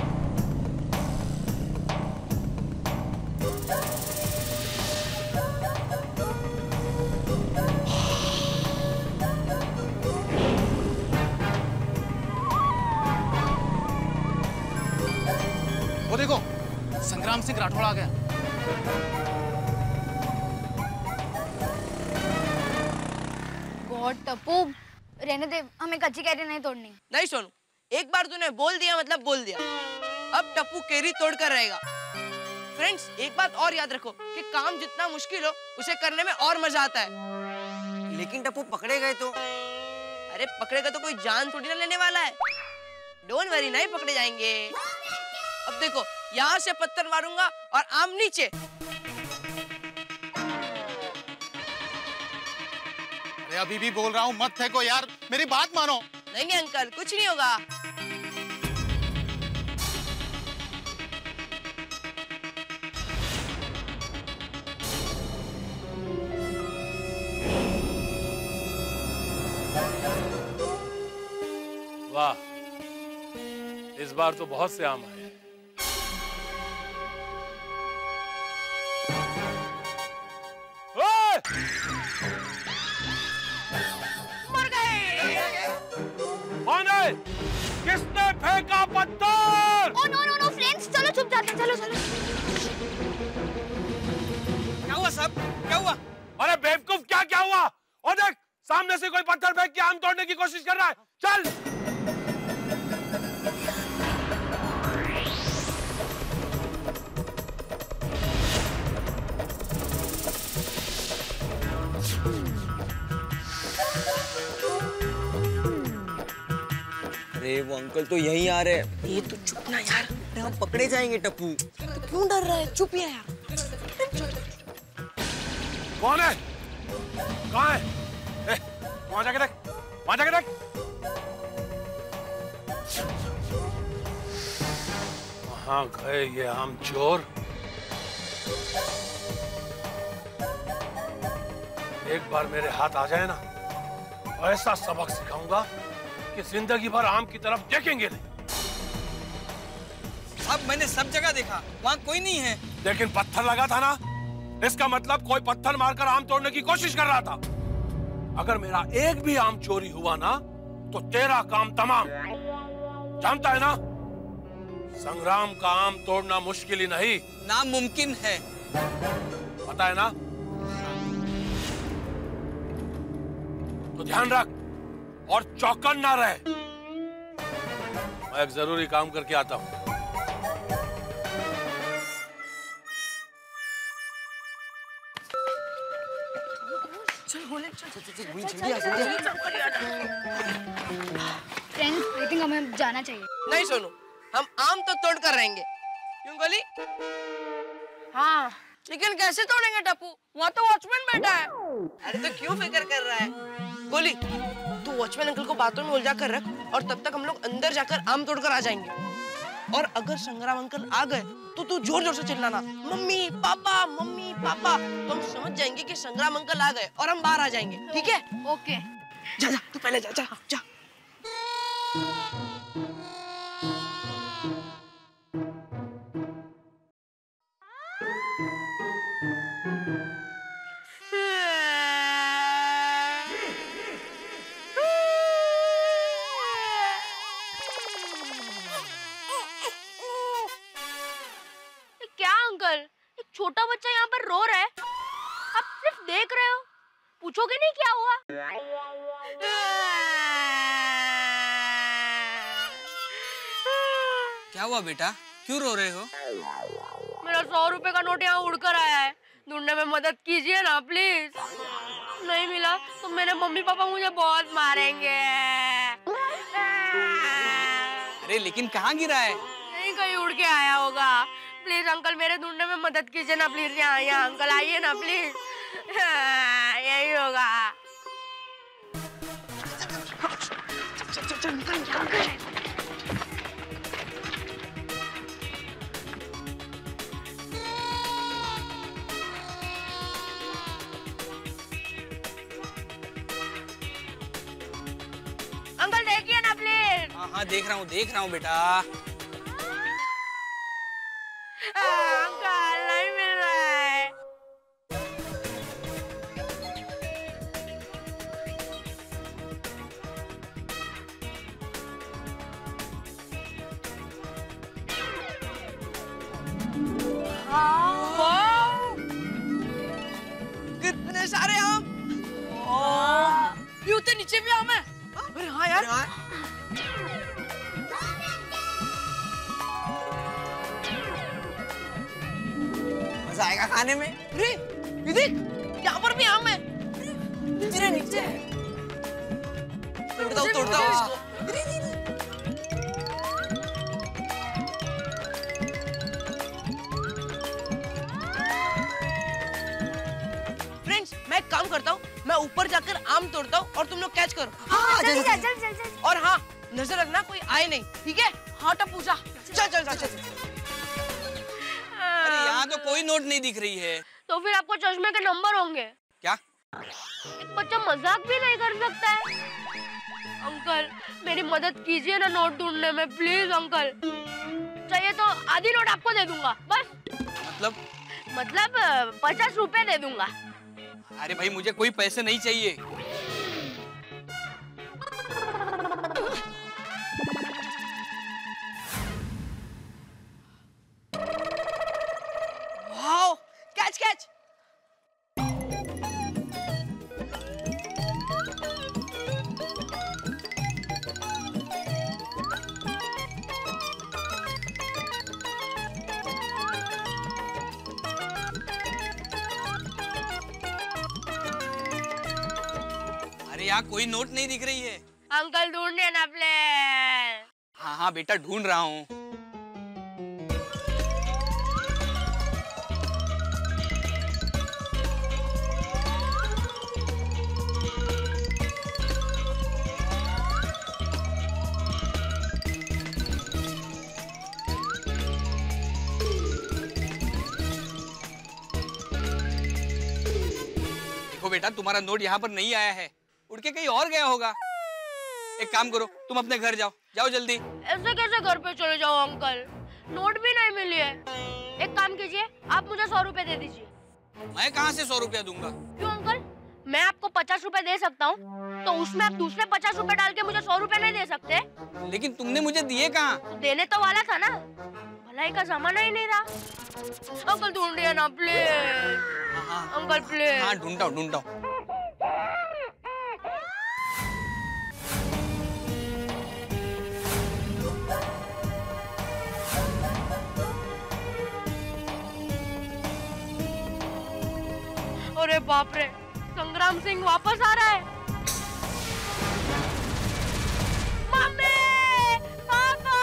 वो देखो, संग्राम सिंह राठौड़ आ गया। गॉड टप्पू, रहने दे, हमें कच्ची कैरी नहीं तोड़नी। नहीं सोनू, एक बार तूने बोल दिया मतलब बोल दिया। अब टप्पू केरी तोड़ कर रहेगा। फ्रेंड्स, एक बात और याद रखो कि काम जितना मुश्किल हो उसे करने में और मजा आता है। लेकिन टप्पू पकड़े गए तो? अरे पकड़ेगा तो कोई जान थोड़ी ना लेने वाला है। डोंट वरी, नहीं पकड़े जाएंगे। अब देखो, यहाँ से पत्थर मारूंगा और आम नीचे। मैं अभी भी बोल रहा हूँ मत फेंको यार, मेरी बात मानो। नहीं अंकल, कुछ नहीं होगा। वाह, इस बार तो बहुत से आम आए। मर गए। कौन है? किसने फेंका पत्थर? Oh no no no friends, चलो चुप जाते हैं, चलो चलो। क्या हुआ साहब, क्या हुआ? अरे बेवकूफ, क्या क्या हुआ? और देख, सामने से कोई पत्थर फेंक के आम तोड़ने की कोशिश कर रहा है। चल। अरे वो अंकल तो यहीं आ रहे हैं। ये तो चुप ना यार, हम पकड़े जाएंगे टप्पू। तो क्यों डर रहा है? चुप ही है यार। कौन है? कहाँ है? वहाँ जाके देख, वहाँ जाके देख। कहाँ गए ये आम चोर? एक बार मेरे हाथ आ जाए ना, ऐसा सबक सिखाऊंगा कि जिंदगी भर आम की तरफ देखेंगे नहीं। साहब मैंने सब जगह देखा, वहाँ कोई नहीं है। लेकिन पत्थर लगा था ना, इसका मतलब कोई पत्थर मारकर आम तोड़ने की कोशिश कर रहा था। अगर मेरा एक भी आम चोरी हुआ ना, तो तेरा काम तमाम। जानता है ना, संग्राम का आम तोड़ना मुश्किल ही नहीं, नामुमकिन है। पता है ना? तो ध्यान रख और चौकन ना रहे। मैं एक जरूरी काम करके आता हूं। फ्रेंड्स, आई थिंक हमें जाना चाहिए। नहीं सोनू, हम आम तो तोड़ कर रहेंगे। क्यों गोली? हाँ, लेकिन कैसे तोड़ेंगे टप्पू? वहाँ तो वॉचमैन बैठा है। अरे तो क्यों फिक्र कर रहा है? गोली, तू वॉचमैन अंकल को बातों में उलझा कर रख, और तब तक हम लोग अंदर जाकर आम तोड़कर आ जाएंगे। और अगर संग्राम अंकल आ गए तो तू जोर जोर से चिल्लाना, मम्मी पापा, मम्मी पापा। तो हम समझ जाएंगे कि संग्राम अंकल आ गए और हम बाहर आ जाएंगे। ठीक है? ओके। जा जा, तू पहले जा जा जा। क्या अंकल, एक छोटा बच्चा यहाँ पर रो रहा है, आप सिर्फ देख रहे हो, पूछोगे नहीं क्या हुआ? क्या हुआ बेटा, क्यों रो रहे हो? मेरा 100 रुपए का नोट यहाँ उड़कर आया है, ढूंढने में मदद कीजिए ना प्लीज। नहीं मिला तो मेरे मम्मी पापा मुझे बहुत मारेंगे। अरे लेकिन कहाँ गिरा है? नहीं, कहीं उड़ के आया होगा। प्लीज अंकल, मेरे ढूंढने में मदद कीजिए ना प्लीज। यहाँ अंकल आइए ना प्लीज। यही होगा। अंकल देखिए ना प्लीज। हाँ देख रहा हूँ बेटा। अंकल नहीं मिल रहा है। कितने सारे आम। ये उतने नीचे भी आम है। अरे हाँ यार। मजा आएगा खाने में। अरे ये देख, यहाँ पर भी आम है। नीचे नीचे तोड़ता हूँ इसको। फ्रेंड्स, मैं काम करता हूँ, मैं ऊपर जाकर आम तोड़ता हूँ और तुम लोग कैच करो। जल्दी जा, जल्दी। और हाँ, नजर रखना कोई आए नहीं, ठीक है? हाँ टप्पू जा, चल। अरे यहाँ तो कोई नोट नहीं दिख रही है। तो फिर आपको चश्मे के नंबर होंगे। क्या? एक बच्चा मजाक भी नहीं कर सकता है। अंकल मेरी मदद कीजिए ना नोट ढूंढने में, प्लीज अंकल। चाहिए तो आधी नोट आपको दे दूंगा बस। मतलब 50 रुपए दे दूंगा। अरे भाई मुझे कोई पैसे नहीं चाहिए। Wow, catch. अरे यहाँ कोई नोट नहीं दिख रही है। अंकल ढूंढिए ना प्लीज। हाँ बेटा ढूंढ रहा हूँ। देखो बेटा तुम्हारा नोट यहाँ पर नहीं आया है, उड़ के कहीं और गया होगा। एक काम करो, तुम अपने घर जाओ जल्दी। ऐसे कैसे घर पे चले जाओ अंकल, नोट भी नहीं मिली है। एक काम कीजिए, आप मुझे 100 रुपए दे दीजिए। मैं कहाँ से 100 रुपया दूंगा? क्यों अंकल, मैं आपको 50 रुपए दे सकता हूँ, तो उसमें आप दूसरे 50 रुपए डाल के मुझे 100 रुपए नहीं दे सकते? लेकिन तुमने मुझे दिए कहाँ? तो देने तो वाला था ना, भलाई का जमाना ही नहीं रहा। अंकल ढूंढिए ना प्लीज। Uncle please. हाँ ढूंढता हूँ। अरे बाप रे, संग्राम सिंह वापस आ रहा है। मम्मी, पापा,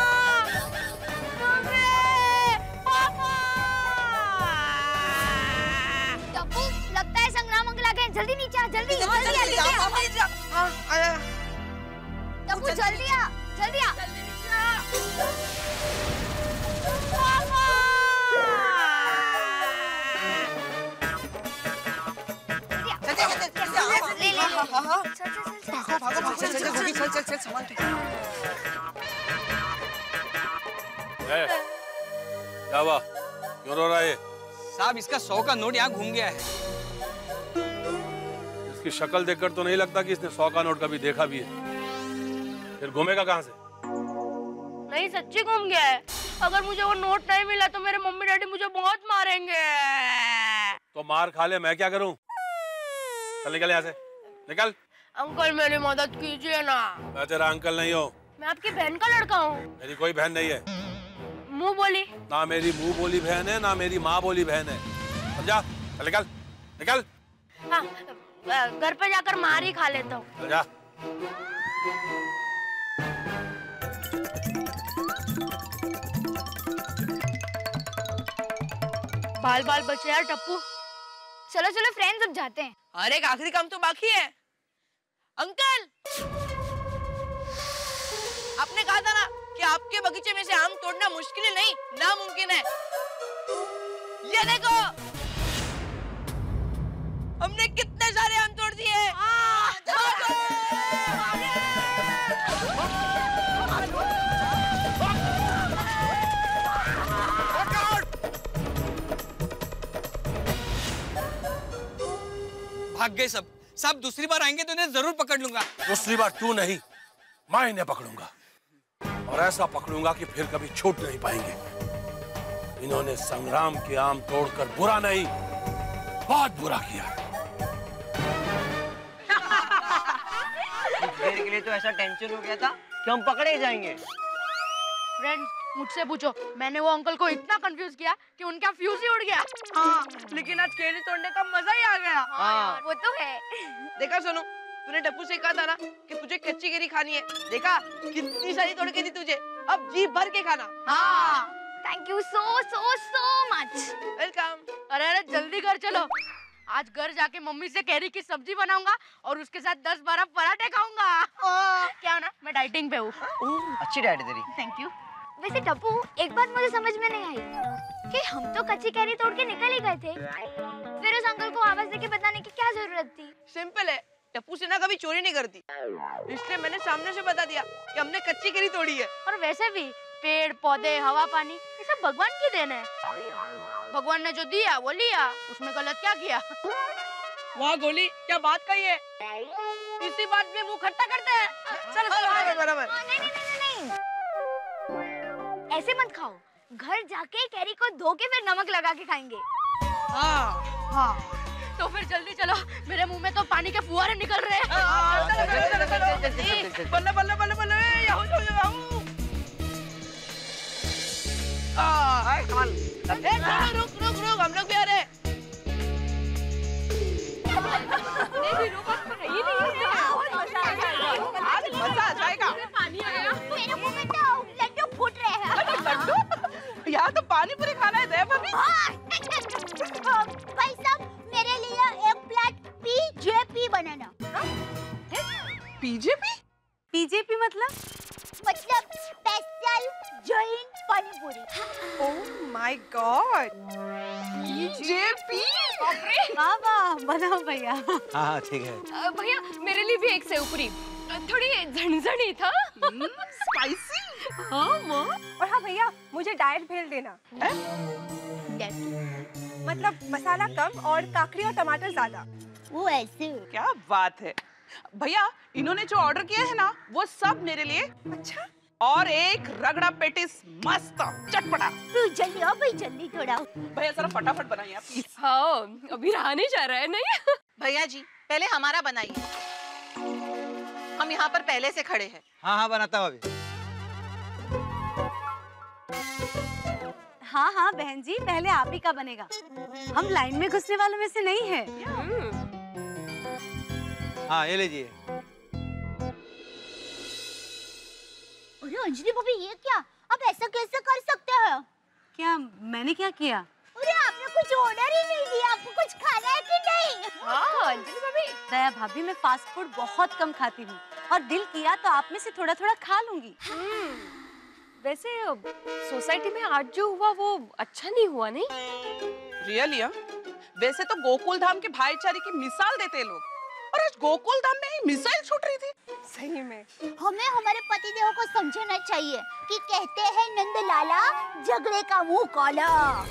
मम्मी, पापा। टप्पू, लगता है संग्राम अंकल आ गए। जल्दी नीचे आ, जल्दी आ। हाँ आया। टप्पू जल्दी आ। चल सामान क्या हुआ? क्यों रो रहा है? साहब इसका 100 का नोट यहाँ घूम गया है। इसकी शक्ल देखकर तो नहीं लगता कि इसने 100 का नोट कभी देखा भी है। फिर घूमेगा कहाँ से? नहीं सच्ची घूम गया है। अगर मुझे वो नोट नहीं मिला तो मेरे मम्मी डैडी मुझे बहुत मारेंगे। तो मार खा ले, मैं क्या करूं? चल निकल यहाँ से, निकल। अंकल मेरी मदद कीजिए ना। मैं तेरा अंकल नहीं हूँ। मैं आपकी बहन का लड़का हूँ। मेरी कोई बहन नहीं है। मुंह बोली? ना मेरी मुंह बोली बहन है, ना मेरी माँ बोली बहन है। समझा? चल निकल, निकल। हाँ, घर पे जाकर मार ही खा लेता हूँ। चल जा। बाल बाल बचे यार टप्पू। चलो चलो फ्रेंड्स, अब जाते हैं। अरे एक आखिरी काम तो बाकी है। अंकल, आपने कहा था ना कि आपके बगीचे में से आम तोड़ना मुश्किल नहीं, नामुमकिन है। ये देखो, हमने कितने सारे आम तोड़ दिए। भाग गए सब। साहब दूसरी बार आएंगे तो इन्हें जरूर पकड़ लूंगा। दूसरी बार तू नहीं, मैं इन्हें पकड़ूंगा और ऐसा पकड़ूंगा कि फिर कभी छूट नहीं पाएंगे। इन्होंने संग्राम के आम तोड़कर बुरा नहीं, बहुत बुरा किया। देर के लिए तो ऐसा टेंशन हो गया था कि हम पकड़े जाएंगे। फ्रेंड्स, मुझसे पूछो, मैंने वो अंकल को इतना कंफ्यूज किया कि उनका फ्यूज ही उड़ गया। हाँ, लेकिन आज केले तोड़ने का मजा ही आ गया। हाँ, वो तो है। देखा सोनू, तूने टप्पू से कहा था ना कि तुझे कच्ची केरी खानी है। देखा कितनी सारी तोड़ के दी तुझे, अब जी भर के खाना। हाँ, thank you so much. Welcome. अरे जल्दी घर चलो, आज घर जाके मम्मी से कैरी की सब्जी बनाऊंगा और उसके साथ 10-12 पराठे खाऊंगा। क्या ना, मैं डाइटिंग पे हूँ। अच्छी डाइट है तेरी। Thank you. वैसे टप्पू, एक बात मुझे समझ में नहीं आई कि हम तो कच्ची कैरी तोड़ के निकल ही गए थे, फिर उस अंकल को आवाज देके बताने की क्या जरूरत थी? सिंपल है, टप्पू सेना कभी चोरी नहीं करती, इसलिए मैंने सामने से बता दिया कि हमने कच्ची कैरी तोड़ी है। और वैसे भी पेड़ पौधे हवा पानी ये सब भगवान की देन है। भगवान ने जो दिया वो लिया, उसमें गलत क्या किया? वाह गोली, क्या बात कही है। इसी बात में मुंह खट्टा करते हैं। चल बराबर। नहीं, ऐसे मत खाओ, घर जाके कैरी को धो के फिर नमक लगा के खाएंगे। हाँ। तो फिर जल्दी चलो, मेरे मुंह में तो पानी के फुहारे निकल रहे हैं। बल्ले बल्ले बल्ले बल्ले, रुक, हम लोग भी आ रहे हैं। मजा आ जाएगा। मेरे मुंह में तो लड्डू फूट रहे हैं। लड्डू? यहाँ तो पानी पूरी खाना है दे भाभी। भाई साहब, मेरे लिए एक प्लेट PJP बनाना। PJP? PJP मतलब special Jain pani puri. Oh my god, PJP? वाह वाह, बनाओ भैया। हाँ ठीक है। भैया मेरे लिए भी एक सेव पूरी, थोड़ी झणझणी था। स्पाइसी। हाँ माँ। और हाँ भैया, मुझे डाइट भेल देना। मतलब मसाला कम और काकड़ी और टमाटर ज्यादा। वो ऐसे। क्या बात है भैया, इन्होंने जो ऑर्डर किया है ना वो सब मेरे लिए। अच्छा। और एक रगड़ा पेटिस मस्त चटपटा। तू जल्दी आओ भाई, जल्दी थोड़ा। भैया जरा फटाफट बनाइए प्लीज। हाँ, अभी रहा नहीं जा रहा है नहीं। भैया जी पहले हमारा बनाइए, हम यहाँ पर पहले से खड़े हैं। हाँ बनाता हूँ अभी। हाँ हाँ बहन जी, पहले आप ही का बनेगा, हम लाइन में घुसने वालों में से नहीं है। हाँ ये लीजिए। अरे अंजलि भाभी, ये क्या? आप ऐसा कैसे कर सकते हैं? क्या मैंने क्या किया? अरे आपने कुछ ऑर्डर ही नहीं दिया, आपको कुछ खाना है कि नहीं? हाँ अंजलि भाभी। दया भाभी, मैं फास्ट फूड बहुत कम खाती हूँ और दिल किया तो आप में से थोड़ा थोड़ा खा लूंगी। वैसे सोसाइटी में आज जो हुआ वो अच्छा नहीं हुआ नहीं? रियली? वैसे तो गोकुल धाम के भाईचारे की मिसाल देते हैं लोग, और आज गोकुल धाम में ही मिसाइल छूट रही थी। सही में हमें हमारे पतिदेव को समझना चाहिए कि कहते हैं नंद लाला झगड़े का मुंह काला।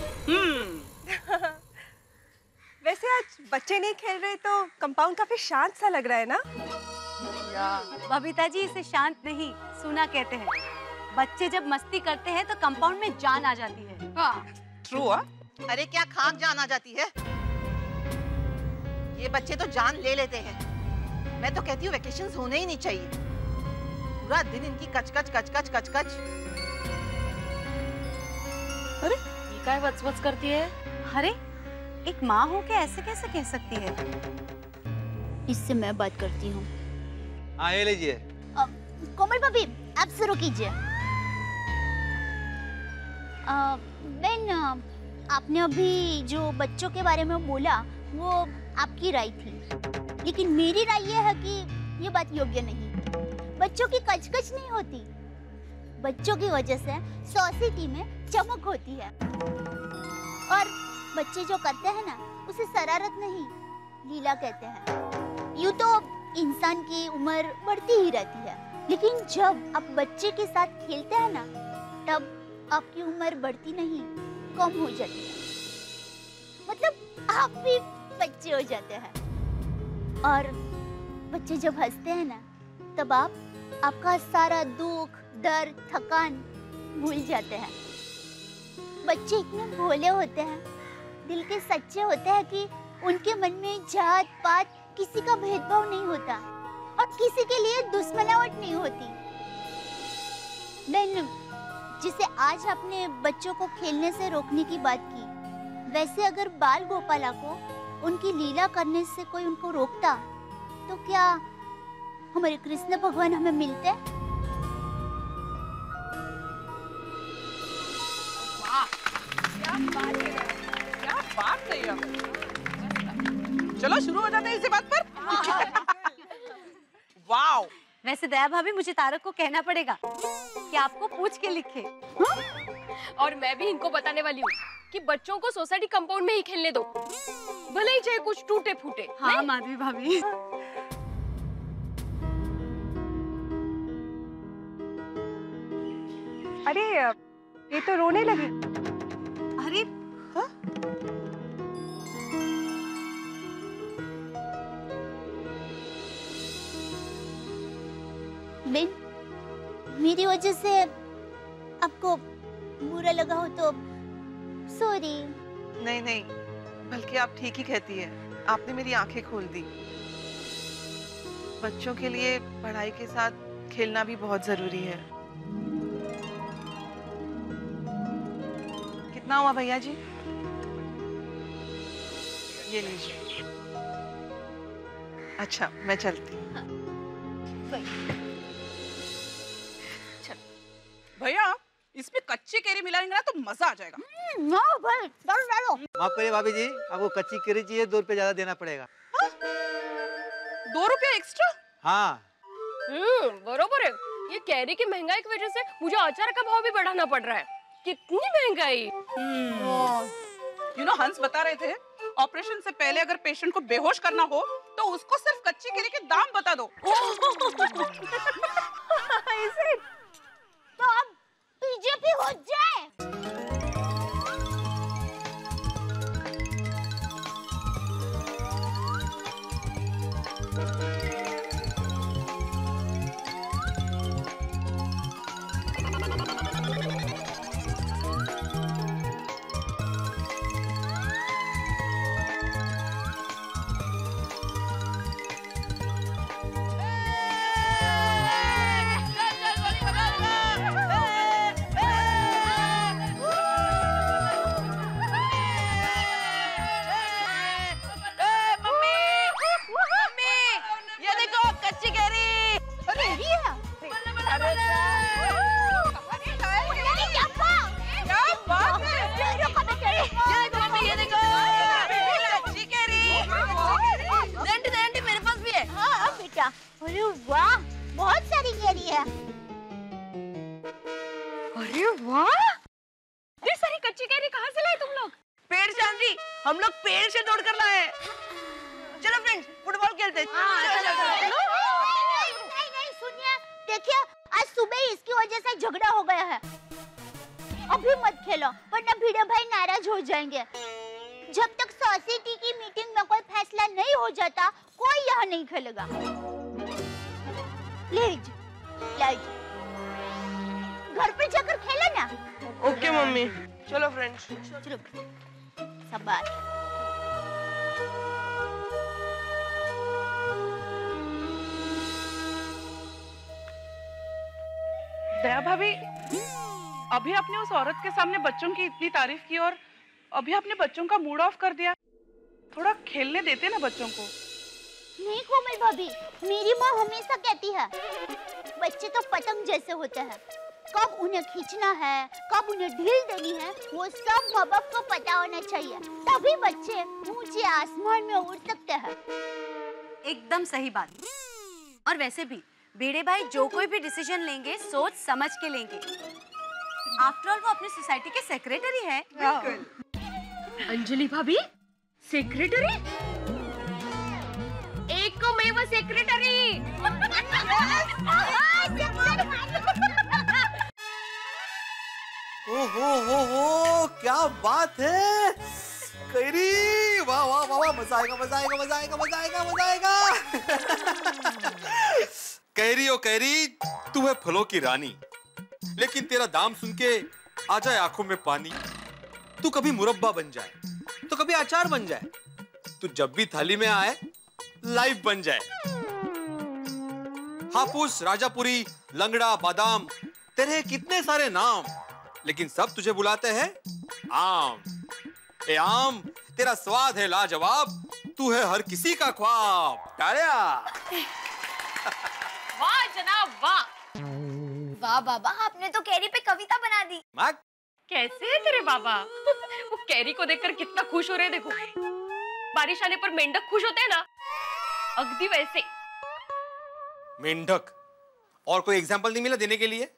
वैसे आज बच्चे नहीं खेल रहे तो कंपाउंड काफी शांत सा लग रहा है ना? बबीता जी, इसे शांत नहीं सूना कहते हैं। बच्चे जब मस्ती करते हैं तो कंपाउंड में जान आ जाती है। ट्रू। अरे क्या खाक जान आ जाती है? ये बच्चे तो जान ले लेते हैं। मैं तो कहती हूँ वेकेशंस होने ही नहीं चाहिए। पूरा दिन इनकी कचकच कचकच कचकच। अरे ये क्या बच करती है? अरे एक माँ हो के ऐसे कैसे कह सकती है? इससे मैं बात करती हूँ। हाँ ये लीजिए। कोमल भाभी, आप शुरू कीजिए। बहन, आपने अभी जो बच्चों के बारे में बोला वो आपकी राय थी, लेकिन मेरी राय ये है कि ये बात योग्य नहीं। बच्चों की कचकच नहीं होती, बच्चों की वजह से सोसाइटी में चमक होती है। और बच्चे जो करते हैं ना उसे शरारत नहीं, लीला कहते हैं। यूं तो इंसान की उम्र बढ़ती ही रहती है, लेकिन जब आप बच्चे के साथ खेलते हैं ना तब आपकी उम्र बढ़ती नहीं, कम हो जाती है। मतलब आप भी बच्चे हो जाते हैं। और बच्चे जब हंसते हैं ना तब आपका सारा दुख, दर्द, थकान भूल जाते हैं। बच्चे इतने भोले होते हैं, दिल के सच्चे होते हैं कि उनके मन में जात पात किसी का भेदभाव नहीं होता और किसी के लिए दुश्मनावट नहीं होती। बहन, जिसे आज आपने बच्चों को खेलने से रोकने की बात की, वैसे अगर बाल गोपाला को उनकी लीला करने से कोई उनको रोकता तो क्या हमारे कृष्ण भगवान हमें मिलते? वाह, क्या बात है, क्या बात है। चलो शुरू हो जाते हैं इसी बात पर। वाओ। वैसे दया भाभी मुझे तारक को कहना पड़ेगा कि आपको पूछ के लिखे। और मैं भी इनको बताने वाली हूँ कि बच्चों को सोसाइटी कंपाउंड में ही खेलने दो, भले ही चाहे कुछ टूटे फूटे। हाँ माधवी भाभी। अरे ये तो रोने लगी। अरे हाँ? बेन, मेरी वजह से आपको बुरा लगा हो तो सॉरी। नहीं नहीं, बल्कि आप ठीक ही कहती है। आपने मेरी आंखें खोल दी। बच्चों के लिए पढ़ाई के साथ खेलना भी बहुत जरूरी है। कितना हुआ भैया जी? ये लीजिए। अच्छा मैं चलती हूँ। भैया इसमें कच्ची केरी मिलाएंगे ना तो मजा आ जाएगा। भाई डालो। माफ करिए भाभी जी, आपको कच्ची केरी चाहिए, 2 रुपए ज्यादा देना पड़ेगा। 2 रुपया एक्स्ट्रा? हाँ। बरोबर है। ये कैरी की महंगाई की वजह से मुझे अचार का भाव भी बढ़ाना पड़ रहा है। कितनी महंगाई। यू नो हंस बता रहे थे ऑपरेशन से पहले अगर पेशेंट को बेहोश करना हो तो उसको सिर्फ कच्ची केरी के दाम बता दो। इसे तो अब बीजेपी हो जाए। अरे वाह, बहुत सारी कैरी है। अरे वाह, इतनी सारी कच्ची कैरी कहाँ से लाए तुम लोग? पेड़ से आंधी, हम लोग पेड़ से तोड़ कर लाए। चलो फ्रेंड्स, फुटबॉल खेलते हैं। नहीं सुनिए, देखिए आज सुबह ही इसकी वजह से झगड़ा हो गया है। अभी मत खेलो वरना भिड़े भाई नाराज हो जाएंगे। जब तक सोसाइटी की मीटिंग में कोई फैसला नहीं हो जाता कोई यहाँ नहीं खेलेगा। घर पे जाकर खेले ना। Okay mummy. चलो फ्रेंड्स। चलो शाबाश। दया भाभी, अभी आपने उस औरत के सामने बच्चों की इतनी तारीफ की और अभी आपने बच्चों का मूड ऑफ कर दिया। थोड़ा खेलने देते ना बच्चों को। नहीं कोमल भाभी, मेरी माँ हमेशा कहती है बच्चे तो पतंग जैसे होते हैं, कब उन्हें खींचना है कब उन्हें ढील देनी है वो सब माँ बाप को पता होना चाहिए, तभी बच्चे ऊंचे आसमान में उड़ सकते हैं। एकदम सही बात। और वैसे भी भिड़े भाई जो कोई भी डिसीजन लेंगे सोच समझ के लेंगे। आफ्टर ऑल वो अपनी सोसाइटी के सेक्रेटरी है। अंजलि भाभी सेक्रेटरी? एक को मैं वो सेक्रेटरी। हो क्या बात है कैरी, वाह वाह वाह, मजा आएगा मजा आएगा मजा आएगा मजा आएगा मजा आएगा। कैरी ओ कैरी, तू है फलों की रानी, लेकिन तेरा दाम सुन के आ जाए आंखों में पानी। तू कभी मुरब्बा बन जाए तो कभी अचार बन जाए, तू जब भी थाली में आए लाइव बन जाए। हापुस, राजापुरी, लंगड़ा, बादाम, तेरे कितने सारे नाम, लेकिन सब तुझे बुलाते हैं आम। ए आम, तेरा स्वाद है लाजवाब, तू है हर किसी का ख्वाब। तालिया। वाह जनाब वाह। वाह बाबा, आपने तो कैरी पे कविता बना दी। कैसे है तेरे बाबा? वो कैरी को देखकर कितना खुश हो रहे हैं देखो। बारिश आने पर मेंढक खुश होते हैं ना, अगदी वैसे। मेंढक? और कोई एग्जाम्पल नहीं मिला देने के लिए?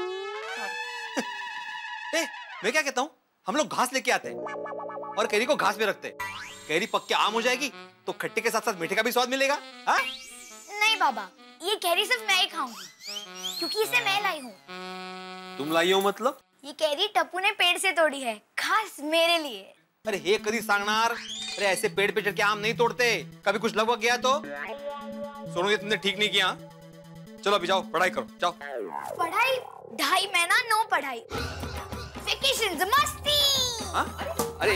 मैं क्या कहता हूँ, हम लोग घास लेके आते हैं और कैरी को घास में रखते हैं। कैरी पक के आम हो जाएगी तो खट्टे के साथ साथ मीठे का भी स्वाद मिलेगा। हाँ? नहीं बाबा, ये कैरी सिर्फ मैं ही खाऊंगी, क्योंकि इसे मैं लाई हूँ। तुम लाई हो मतलब? ये कैरी टप्पू ने पेड़ से तोड़ी है, खास मेरे लिए। अरे हे कदी सांगनार, अरे ऐसे पेड़ पे चढ़ के आम नहीं तोड़ते, कभी कुछ लग गया तो? सोनू ये तुमने ठीक नहीं किया। चलो अभी जाओ पढ़ाई करो, जाओ। पढ़ाई? 2.5 महीना नो पढ़ाई, वेकेशंस मस्ती। हाँ? अरे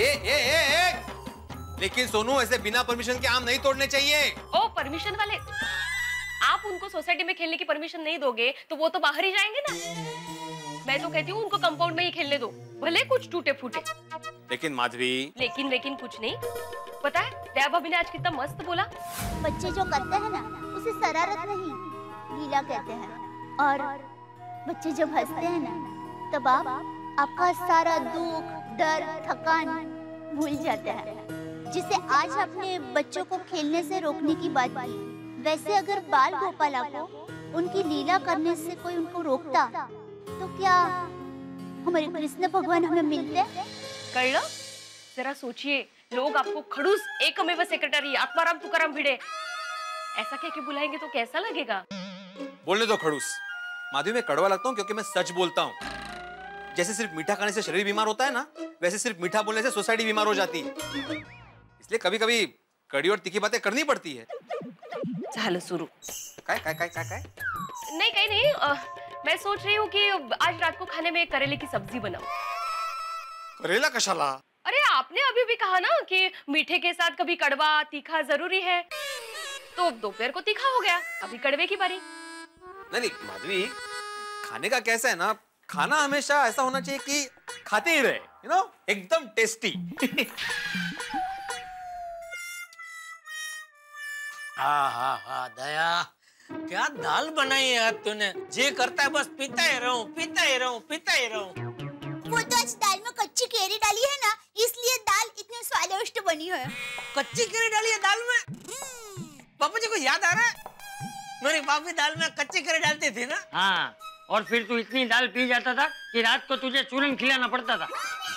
लेकिन सोनू ऐसे बिना परमिशन के आम नहीं तोड़ने चाहिए। ओ परमिशन वाले, आप उनको सोसाइटी में खेलने की परमिशन नहीं दोगे तो वो तो बाहर ही जाएंगे ना। मैं तो कहती हूँ उनको कंपाउंड में ही खेलने दो, भले कुछ टूटे फूटे। लेकिन माधवी। लेकिन कुछ नहीं। पता है दया भाभी ने आज कितना मस्त बोला। बच्चे जो करते हैं ना उसे शरारत नहीं, लीला कहते हैं। और बच्चे जब हंसते हैं ना तब आप आपका सारा दुख, डर, थकान भूल जाते हैं। जिसे आज आपने बच्चों को खेलने से रोकने की बात की, वैसे अगर बाल गोपाला को उनकी लीला करने से कोई उनको रोकता तो क्या हमारे कृष्ण भगवान हमें मिलते? कळलं? जरा सोचिए, लोग आपको खड़ूस एकमेव सेक्रेटरी आत्माराम तुकाराम भिड़े ऐसा कह के बुलाएंगे तो कैसा लगेगा? बोलने दो खड़ूस। माधवी मैं कड़वा लगता हूँ क्योंकि मैं सच बोलता हूँ। जैसे सिर्फ मीठा खाने से शरीर बीमार होता है ना, वैसे सिर्फ मीठा बोलने से सोसाइटी बीमार हो जाती है। इसलिए कभी कभी कड़ी और तीखी बातें करनी पड़ती है। झालं सुरू। काय? नहीं कहीं नहीं, मैं सोच रही हूँ कि आज रात को खाने में करेले की सब्जी बनाऊं। करेला कशाला? अरे आपने अभी भी कहा ना कि मीठे के साथ कभी कड़वा तीखा जरूरी है, तो दोपहर को तीखा हो गया, अभी कड़वे की बारी। नहीं माधवी, खाने का कैसा है ना, खाना हमेशा ऐसा होना चाहिए कि खाते ही रहे, यू नो, एकदम टेस्टी। हाँ दया, क्या दाल बनाई है आज तूने? जी करता है बस पीता ही रहूं। वो तो आज दाल में कच्ची केरी डाली है ना, इसलिए दाल इतनी स्वादिष्ट बनी है। कच्ची केरी डाली है दाल में? पापा जी को याद आ रहा है? मेरी भाभी दाल में कच्ची केरी डालती थी ना। हाँ, और फिर तू इतनी दाल पी जाता था कि रात को तुझे चूरन खिलाना पड़ता था।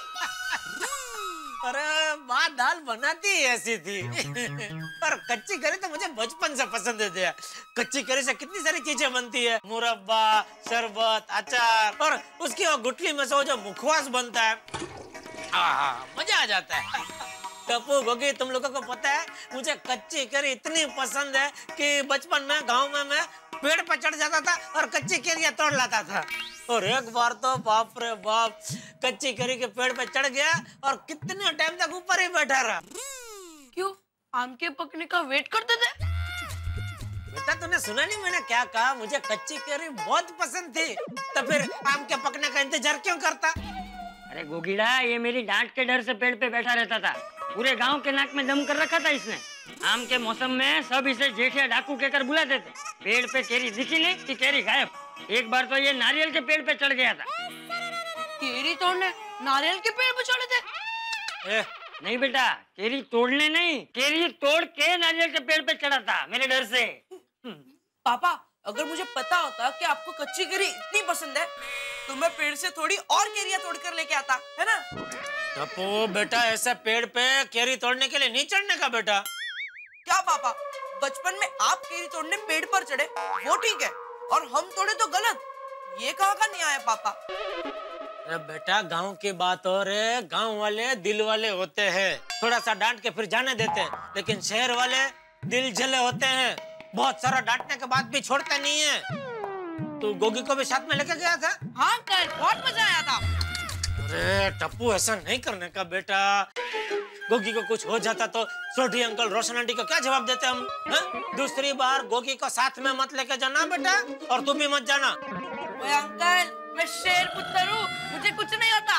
अरे माँ दाल बनाती ही ऐसी थी। पर कच्ची करी तो मुझे बचपन से पसंद है। कच्ची करी से कितनी सारी चीजें बनती है, मुरब्बा, शरबत, अचार, और उसकी वो गुठली में से वो जो मुखवास बनता है, मजा आ जाता है। टप्पू, गोगी, तुम लोगों को पता है मुझे कच्ची करी इतनी पसंद है कि बचपन में गांव में मैं पेड़ पर चढ़ जाता था और कच्ची केरियां तोड़ लाता था। और एक बार तो बाप रे बाप, कच्ची केरी के पेड़ पे चढ़ गया और कितने टाइम तक ऊपर ही बैठा रहा। क्यों? आम के पकने का वेट करते थे? बेटा तूने सुना नहीं मैंने क्या कहा? मुझे कच्ची केरी बहुत पसंद थी, तो फिर आम के पकने का इंतजार क्यों करता? अरे गोगीड़ा, ये मेरी डांट के डर से पेड़ पे बैठा रहता था। पूरे गांव के नाक में दम कर रखा था इसने। आम के मौसम में सब इसे जेठिया डाकू कहकर बुलाते थे। पेड़ पे केरी दिखी नहीं कि केरी गायब। एक बार तो ये नारियल के पेड़ पे चढ़ गया था। केरी तोड़ने नारियल के पेड़ पे चढ़े थे? नहीं बेटा, केरी तोड़ने नहीं, केरी तोड़ के नारियल के पेड़ पे चढ़ा था मेरे डर से। पापा, अगर मुझे पता होता कि आपको कच्ची केरी इतनी पसंद है तो मैं पेड़ से थोड़ी और केरियां तोड़कर लेके आता, है ना? टप्पू बेटा, ऐसे पेड़ पे केरी तोड़ने के लिए नहीं चढ़ने का बेटा। क्या पापा, बचपन में आप केरी तोड़ने पेड़ पर चढ़े वो ठीक है, और हम तोड़े तो गलत? ये कहाँ का न्याय है पापा? अरे बेटा, गांव की बात हो रहे, गांव वाले दिल वाले होते हैं, थोड़ा सा डांट के फिर जाने देते हैं। लेकिन शहर वाले दिल जले होते हैं, बहुत सारा डांटने के बाद भी छोड़ते नहीं है। तू गोगी को भी साथ में लेके गया था? हाँ कल बहुत मजा आया था। अरे टप्पू, ऐसा नहीं करने का बेटा। गोगी को कुछ हो जाता तो सोढ़ी अंकल, रोशन आंटी को क्या जवाब देते हम? दूसरी बार गोगी को साथ में मत लेके जाना बेटा, और तू भी मत जाना। ओए अंकल, मैं शेर पुत्र हूँ, मुझे कुछ नहीं होता।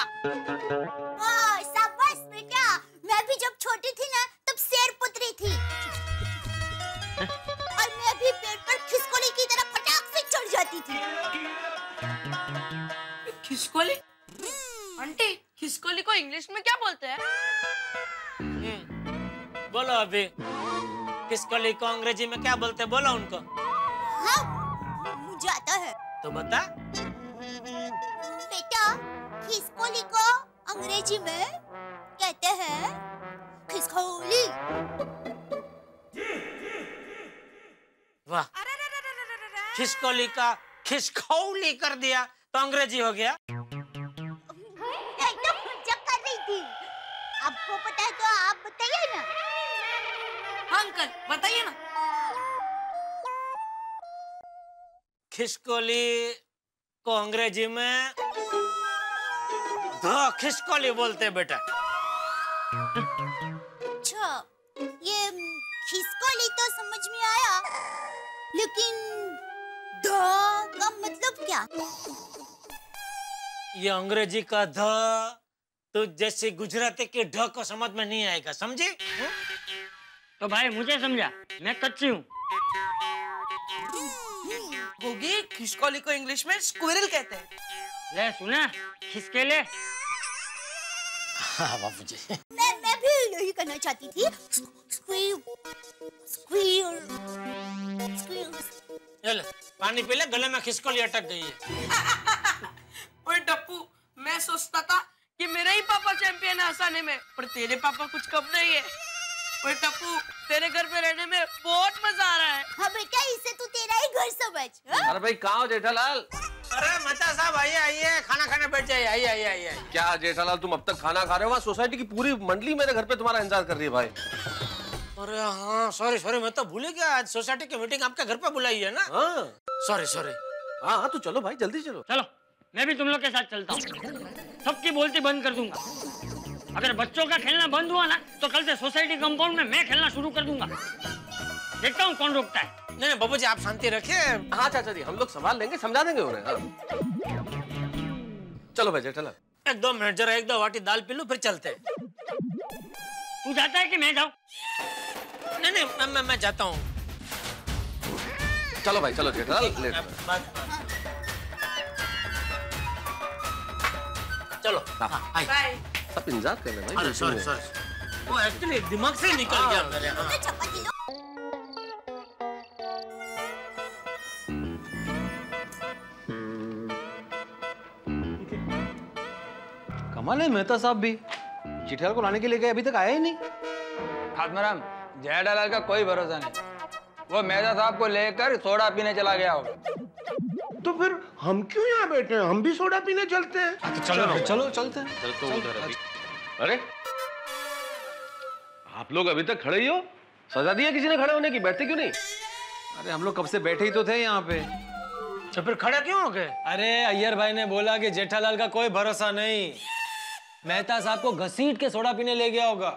शाबाश बेटा, मैं भी जब छोटी थी ना तब शेर पुत्री थी। और मैं भी पेड़ पर खिसकोली की तरह फटाक से चढ़ जाती थी। खिसकोली? आंटी, खिसकोली को इंग्लिश में क्या बोलते हैं? बोलो अभी खिसकोली को अंग्रेजी में क्या बोलते, बोलो उनको। हाँ, मुझे आता है। तो बता। बेटा, खिसकोली को अंग्रेजी में कहते हैं खिसकोली। वाह, खिसकोली का खिसकोली कर दिया तो अंग्रेजी हो गया। एकदम मजाक कर रही थी। आपको पता है तो आप बताइए ना। हाँ अंकल, बताइए ना। खिसकोली को अंग्रेजी में द खिसकोली बोलते बेटा। अच्छा, ये खिसकोली तो समझ में आया, लेकिन द का मतलब क्या? ये अंग्रेजी का ध तो जैसे गुजराती के ढ को समझ में नहीं आएगा, समझी? तो भाई मुझे समझा, मैं कच्ची हूँ। गोगी, खिसकोली को इंग्लिश में स्क्विरल कहते हैं। ले सुना, खिसके ले। हाँ बाबूजी। मैं भी यही करना चाहती थी। स्क्विर, स्क्विर, स्क्विर। चल पानी पी ले, गले में खिसकोली अटक गई है। ओए टप्पू, मैं सोचता था कि मेरे ही पापा चैंपियन है हंसाने में, पर तेरे पापा कुछ कम नहीं है। ओए टप्पू, तेरे घर पे रहने में बहुत मजा आ रहा है। हाँ बेटा, इसे तू तेरा ही घर समझ। अरे भाई कहाँ हो जेठालाल? अरे मेहता साहब आइए आइए, खाना खाने बैठ जाइए। आइए आइए आइए। क्या जेठालाल, तुम अब तक खाना खा रहे हो? वहाँ सोसाइटी की पूरी मंडली मेरे घर पे तुम्हारा इंतजार कर रही है भाई। अरे हाँ, सॉरी सॉरी, मैं तो भूल ही गया। आज सोसाइटी की मीटिंग आपके घर पे बुलाई है ना। हाँ सॉरी सॉरी। हाँ हाँ, तो चलो भाई, जल्दी चलो। चलो, मैं भी तुम लोग के साथ चलता हूँ। सबकी बोलती बंद कर दूंगा। अगर बच्चों का खेलना बंद हुआ ना, तो कल से सोसाइटी कंपाउंड में मैं खेलना शुरू कर दूंगा। देखता हूँ कौन रोकता है। नहीं बाबूजी, आप शांति रखिए। हाँ चाचा जी, हम लोग संभाल लेंगे, समझा देंगे उन्हें। हाँ। चलो भाई जेठालाल। 1-2 मिनट, जरा 1-2 वाटी दाल पी लो, फिर चलते हैं। तू जाता है कि मैं जाऊँ? नहीं, मैं जाता हूँ। चलो भाई, चलो जेठालाल, लेट। चलो बाय। सब इंतजार कर रहे हैं भाई। सॉरी सॉरी, वो एक्चुअली दिमाग से निकल गया मेरे। कमाल है, मेहता साहब भी चिट्ठियाल को लाने के लिए गए, अभी तक आया ही नहीं। आत्माराम, जेठालाल का कोई भरोसा नहीं। वो मेहता साहब को लेकर सोडा पीने चला गया होगा। तो फिर हम क्यों यहाँ बैठे हैं? हम भी सोडा पीने चलते हैं। तो चलो चलते हैं। चल तो उधर अभी। अरे आप लोग अभी तक खड़े ही हो? सजा दिया किसी ने खड़े होने की? बैठते क्यों नहीं? अरे हम लोग कब से बैठे ही तो थे यहाँ पे। तो फिर खड़े क्यों हो गए? अरे अय्यर भाई ने बोला कि जेठालाल का कोई भरोसा नहीं, मेहता साहब को घसीट के सोडा पीने ले गया होगा।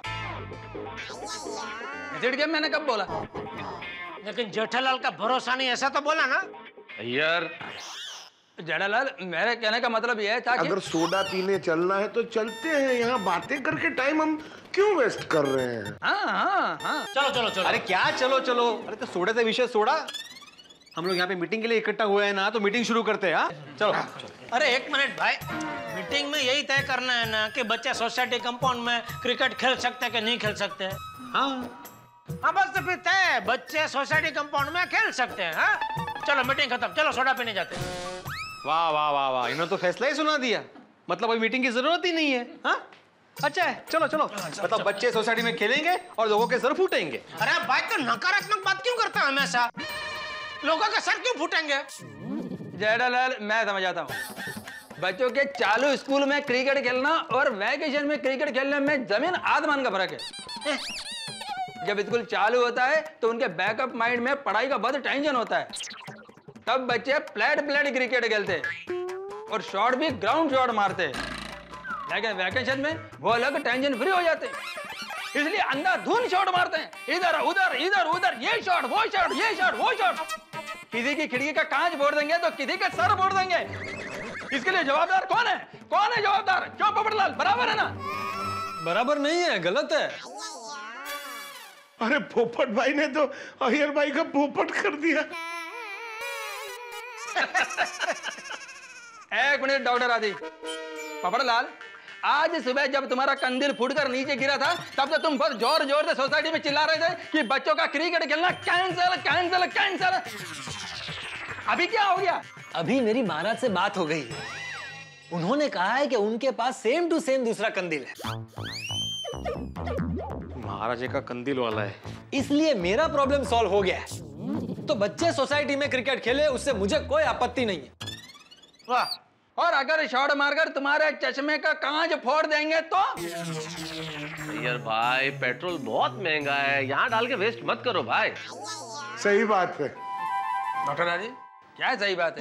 घसीट के मैंने कब बोला? लेकिन जेठालाल का भरोसा नहीं, ऐसा तो बोला ना। यार जेठालाल, मेरे कहने का मतलब यह था कि अगर सोडा पीने चलना है तो चलते हैं। यहाँ बातें करके टाइम हम क्यों वेस्ट कर रहे हैं? हाँ। चलो चलो चलो। अरे क्या चलो चलो? अरे तो सोडे से विषय सोडा। हम लोग यहाँ पे मीटिंग के लिए इकट्ठा हुए हैं ना, तो मीटिंग शुरू करते हैं। हाँ चलो। अरे 1 मिनट भाई, मीटिंग में यही तय करना है ना कि बच्चे सोसाइटी कंपाउंड में क्रिकेट खेल सकते हैं कि नहीं खेल सकते हैं। हाँ बस तो फिर तय, बच्चे सोसाइटी कंपाउंड में खेल सकते हैं। हाँ चलो, मीटिंग खत्म, चलो सोडा पीने जाते हैं। वाह वाह वाह वाह, इन्होंने तो फैसला ही सुना दिया। मतलब अभी मीटिंग की जरूरत ही नहीं है। हाँ अच्छा है, चलो चलो। मतलब बच्चे सोसाइटी में खेलेंगे और लोगों के सर फूटेंगे। अरे भाई, तो नकारात्मक बात क्यों करता है हमेशा? लोगों के सर क्यों फूटेंगे? जेठालाल, मैं समझाता हूँ। बच्चों के चालू स्कूल में क्रिकेट खेलना और वैकेशन में क्रिकेट खेलने में जमीन आसमान का फर्क है। जब स्कूल चालू होता है तो उनके बैकअप माइंड में पढ़ाई का बहुत टेंशन होता है। तब बच्चे फ्लैट क्रिकेट खेलते हैं और शॉट भी ग्राउंड शॉट मारते हैं। लेकिन वैकेशन में वो अलग टेंशन फ्री हो जाते हैं, इसलिए अंधाधुंध शॉट मारते हैं। इधर उधर इधर उधर, ये शॉट वो शॉट, ये शॉट वो शॉट। किसी की खिड़की का कांच फोड़ देंगे तो किसी का सर फोड़ देंगे। इसके लिए जवाबदार कौन है? कौन है जवाबदार? क्यों पोपटलाल, बराबर है ना? बराबर नहीं है, गलत है। अरे पोपट भाई ने तो अय्यर भाई का पोपट कर दिया। 1 मिनट डॉक्टर आदि। पोपटलाल, आज सुबह जब तुम्हारा कंदील फूटकर नीचे गिरा था तब तो तुम बहुत जोर जोर से सोसाइटी में चिल्ला रहे थे कि बच्चों का क्रिकेट खेलना कैंसिल कैंसिल कैंसिल। अभी क्या हो गया? अभी मेरी महाराज से बात हो गई है, उन्होंने कहा है कि उनके पास सेम टू सेम दूसरा कंदील है। महाराजे का कंदील वाला है, इसलिए मेरा प्रॉब्लम सॉल्व हो गया है। तो बच्चे सोसाइटी में क्रिकेट खेले, उससे मुझे कोई आपत्ति नहीं है। वाह, और अगर शॉट मारकर तुम्हारे चश्मे का कांच फोड़ देंगे तो? यार भाई, पेट्रोल बहुत महंगा है, यहाँ डाल के वेस्ट मत करो भाई। सही बात है डॉक्टर राजी, क्या सही बात है?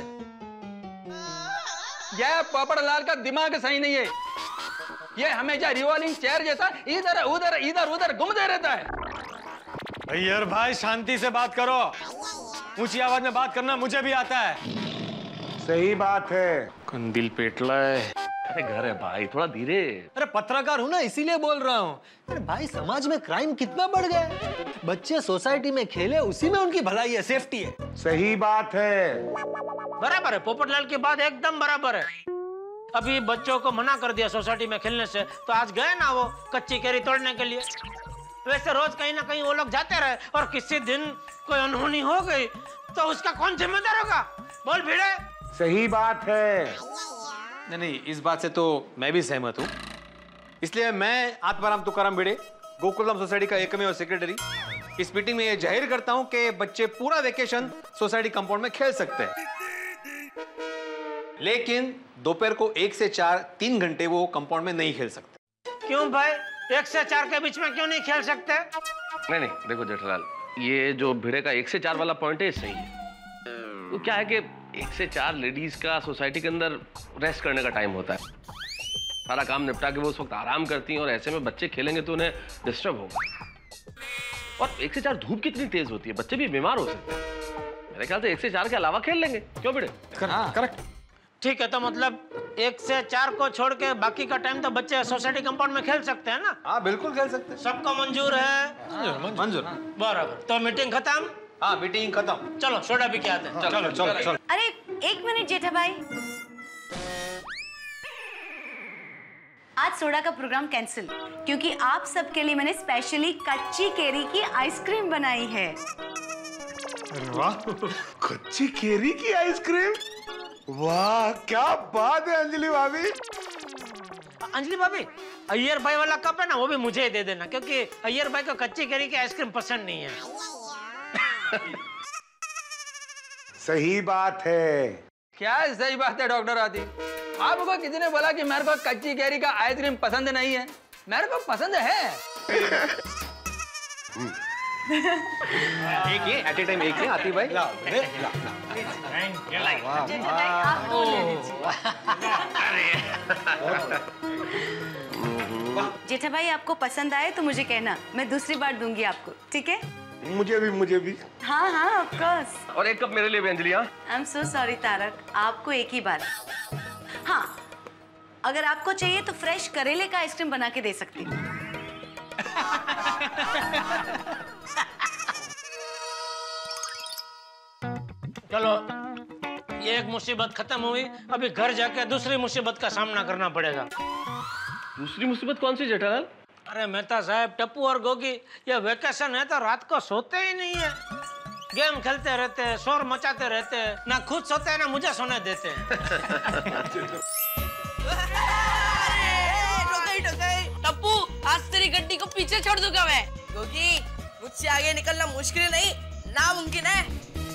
यह पोपटलाल का दिमाग सही नहीं है, ये हमेशा रिवॉल्विंग चेयर जैसा इधर उधर इधर उधर घूमते रहता है। यार भाई, शांति से बात करो, ऊंची आवाज में बात करना मुझे भी आता है। सही बात है। कंदील पेटला है। अरे घर है भाई, थोड़ा धीरे। अरे पत्रकार हूं ना, इसीलिए बोल रहा हूँ। अरे भाई, समाज में क्राइम कितना बढ़ गया है। बच्चे सोसाइटी में खेले, उसी में उनकी भलाई है, सेफ्टी है। सही बात है। बराबर है, पोपटलाल की बात एकदम बराबर है। अभी बच्चों को मना कर दिया सोसाइटी में खेलने से, तो आज गए ना वो कच्ची केरी तोड़ने के लिए। वैसे रोज कहीं ना कहीं वो लोग जाते रहे और किसी दिन कोई अनहोनी हो गई तो उसका कौन जिम्मेदार होगा? बोल भिड़े। सही बात है। नहीं, इस बात से तो मैं भी सहमत हूँ। इसलिए मैं आत्माराम तुकाराम भिड़े, गोकुलधाम सोसाइटी का एकमेव सेक्रेटरी, इस मीटिंग में ये जाहिर करता हूँ कि बच्चे पूरा वेकेशन सोसाइटी कंपाउंड में खेल सकते हैं, लेकिन दोपहर को 1 से 4 3 घंटे वो कंपाउंड में नहीं खेल सकते। क्यों भाई, 1 से 4 के बीच में क्यों नहीं खेल सकते? नहीं, देखो जेठालाल, ये जो भिड़े का 1 से 4 वाला पॉइंट है, सही है। तो क्या है कि 1 से 4 लेडीज का सोसाइटी के अंदर रेस्ट करने का टाइम होता है। सारा काम निपटा के वो उस वक्त आराम करती हैं, और ऐसे में बच्चे खेलेंगे तो उन्हें डिस्टर्ब होगा। और 1 से 4 धूप कितनी तेज होती है, बच्चे भी बीमार हो सकते हैं। मेरे ख्याल से 1 से 4 के अलावा खेल लेंगे, क्यों भिड़े? करेक्ट। ठीक है, तो मतलब 1 से 4 को छोड़ के बाकी का टाइम तो बच्चे सोसाइटी कंपाउंड में खेल सकते हैं ना? हाँ, बिल्कुल खेल सकते हैं। सबको मंजूर है? मंजूर। बराबर, तो मीटिंग खत्म? हाँ, मीटिंग खत्म। चलो सोडा भी क्या आते हैं। चलो चलो चलो। अरे 1 मिनट जेठा भाई, आज सोडा का प्रोग्राम कैंसिल, क्योंकि आप सबके लिए मैंने स्पेशली कच्ची केरी की आइसक्रीम बनाई है। अरे वाह, कच्ची केरी की आइसक्रीम, वाह क्या बात है अंजलि भाभी। अंजलि भाभी, अय्यर भाई वाला कप है ना, वो भी मुझे ही दे देना, क्योंकि अय्यर भाई को कच्ची केरी की आइसक्रीम पसंद नहीं है। सही बात है। क्या सही बात है डॉक्टर आदि? आपको किसी ने बोला कि मेरे को कच्ची केरी का आइसक्रीम पसंद नहीं है? मेरे को पसंद है। एक ये एट ए टाइम, एक ये आती भाई। जेठा भाई, आपको पसंद आए तो मुझे कहना, मैं दूसरी बार दूंगी आपको, ठीक है? मुझे भी। हाँ हाँ, ऑफ कोर्स। और 1 कप मेरे लिए भी अंजलि। हाँ, I am so sorry Taarak, आपको एक ही बार। हाँ, अगर आपको चाहिए तो फ्रेश करेले का आइसक्रीम बना के दे सकती हूँ। चलो, ये एक मुसीबत खत्म हुई, अभी घर जाके दूसरी मुसीबत का सामना करना पड़ेगा। दूसरी मुसीबत कौन सी जेठालाल? अरे मेहता साहब, टप्पू और गोगी ये वेकेशन है तो रात को सोते ही नहीं है, गेम खेलते रहते हैं, शोर मचाते रहते हैं, ना खुद सोते हैं ना मुझे सोने देते हैं। टप्पू, आज तेरी गड्डी को पीछे छोड़ दूंगा मैं। गोगी, मुझसे आगे निकलना मुश्किल नहीं, नामुमकिन है।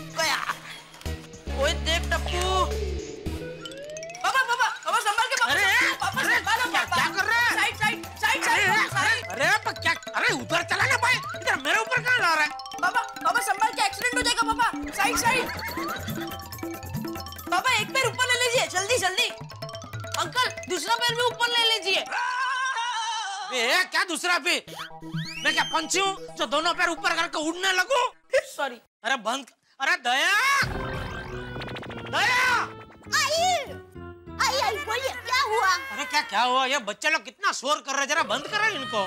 ओए देख टप्पू, पापा संभाल के। अरे क्या कर रहे हैं? साइड। अरे क्या? अरे उधर चला ना भाई, इधर मेरे ऊपर कहाँ ला रहा है? पापा संभाल के, एक्सीडेंट हो जाएगा पापा। साइड। पापा एक पैर ऊपर ले लीजिए, जल्दी। अंकल दूसरा पैर भी ऊपर ले लीजिए। क्या दूसरा भी? मैं क्या पंछी हूँ जो दोनों पैर ऊपर करके उड़ने लगूं? सॉरी। अरे बंद। अरे दया, आई बोलिए, क्या हुआ? अरे क्या हुआ? ये बच्चे लोग कितना शोर कर रहे हैं, जरा बंद करें इनको।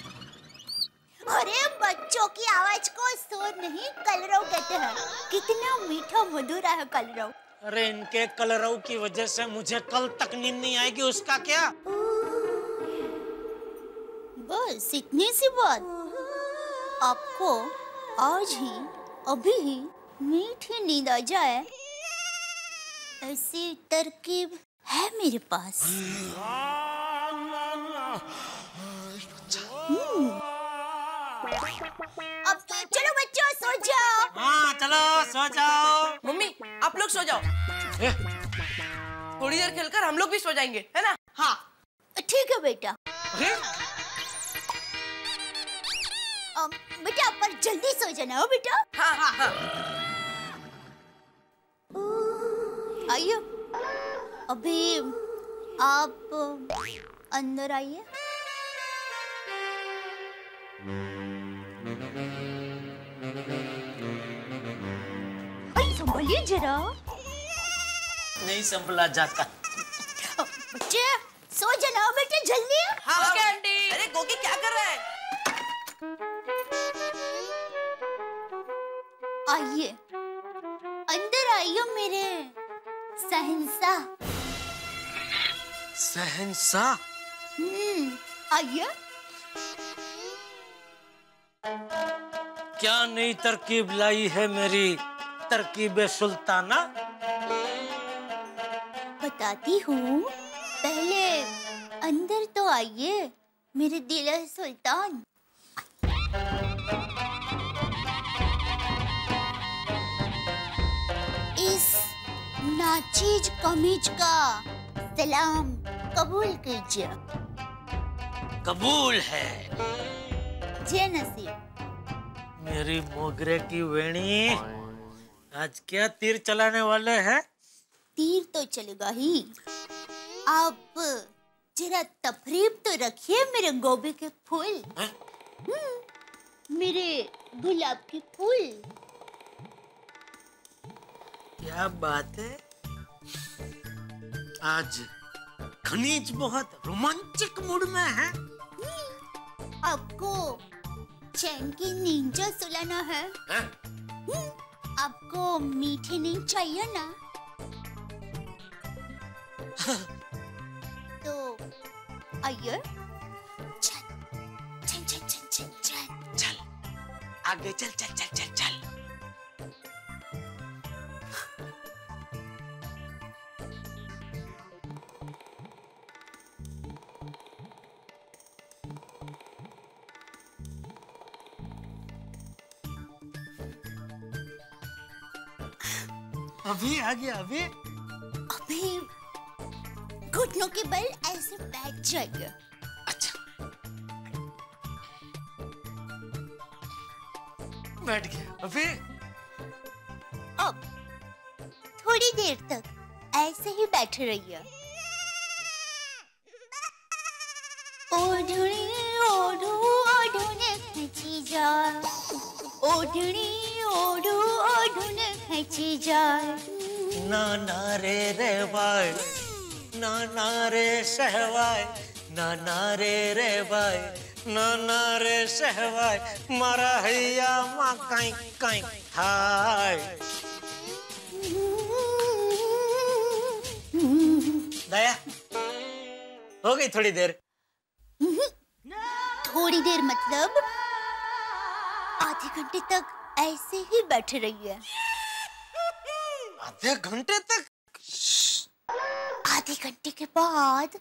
अरे बच्चों की आवाज को शोर नहीं, कलरव कहते हैं। कितना मीठा मधुर है कलरव। अरे इनके कलरव की वजह से मुझे कल तक नींद नहीं आएगी, उसका क्या? बस इतनी सी बात। आपको आज ही अभी ही मीठी नींद आ जाए ऐसी तरकीब है मेरे पास। अब तो चलो बच्चों सो जाओ। हाँ चलो सो जाओ। मम्मी आप लोग सो जाओ, थोड़ी देर खेलकर हम लोग भी सो जाएंगे, है ना? हाँ ठीक है बेटा। बेटा पर जल्दी सो जाना हो बेटा। हाँ हाँ हाँ। आइए अभी आप अंदर आइए। संभलिए जरा। नहीं संभला जाता। बच्चे सो जाना बेटे जल्दी। हाँ ओके आंटी। अरे गोगी क्या कर रहा है? आइए अंदर आइए मेरे शहंशाह। शहंशाह? आइए। क्या नई तरकीब लाई है मेरी तरकीब सुल्ताना? बताती हूँ, पहले अंदर तो आइए मेरे दिल सुल्तान। इस नाचीज कमीज का सलाम कबूल कीजिए। कबूल है। जय नसीब। मेरी मोगरे की वेणी, आज क्या तीर चलाने वाले हैं? तीर तो चलेगा ही। आप जरा तफरीब तो रखिए मेरे गोभी के फूल। मेरे गुलाब के फूल। क्या बात है, आज खनीज बहुत रोमांचक मूड में है। आपको चैन की नींद सुलाना है? आपको मीठी नींद चाहिए ना? तो आइए। चल चल चल चल चल चल आगे चल चल चल चल चल। अभी आ गया। अभी घुटनों के बल ऐसे बैठ जाइए। अच्छा बैठ गया। अभी अब थोड़ी देर तक ऐसे ही बैठे रहिए। ओढ़नी ओढ़ू ओढ़ने खींची जा, ओढ़नी ओढ़ू ओढ़ने खींची जा। ना ना रे बाय, ना ना रे सहवाय, ना ना रे बाय, ना ना रे सहवाय, मारा हैया मा काई काई थाय। दया हो गई थोड़ी देर? थोड़ी देर मतलब आधे घंटे तक ऐसे ही बैठे रहिए। आधे घंटे तक? आधे घंटे के बाद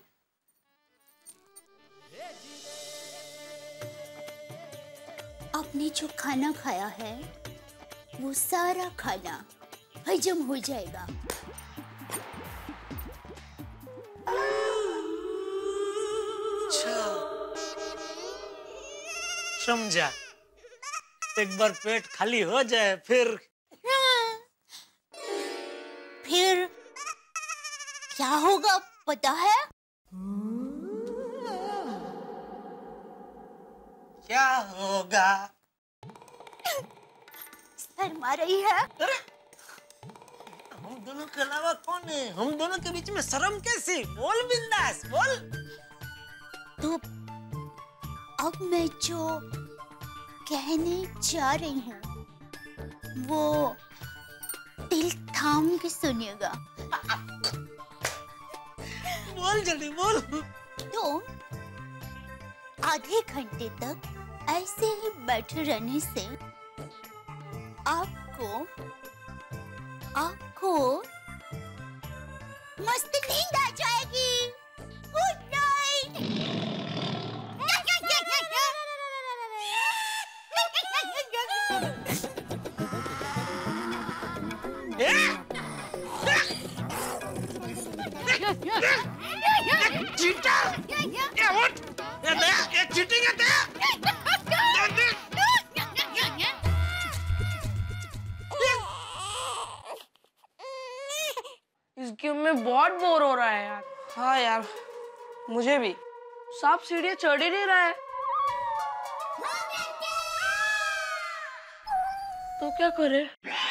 आपने जो खाना खाया है वो सारा खाना हजम हो जाएगा। अच्छा समझा। एक बार पेट खाली हो जाए फिर क्या होगा पता है? क्या होगा? शर्मा रही है? हम दोनों के अलावा कौन है? हम दोनों के बीच में शर्म कैसी? बोल बिंदास बोल। तो अब मैं जो कहने जा रही हूँ वो दिल थाम के सुनिएगा। बोल जल्दी बोल। तो आधे घंटे तक ऐसे ही बैठे रहने से आपको मस्त नींद आ जाएगी। Good night. चीटिंग है इस गेम में बहुत बोर हो रहा है यार। हाँ यार, मुझे भी। सांप सीढ़ियाँ चढ़ ही नहीं रहा है। तो क्या करे?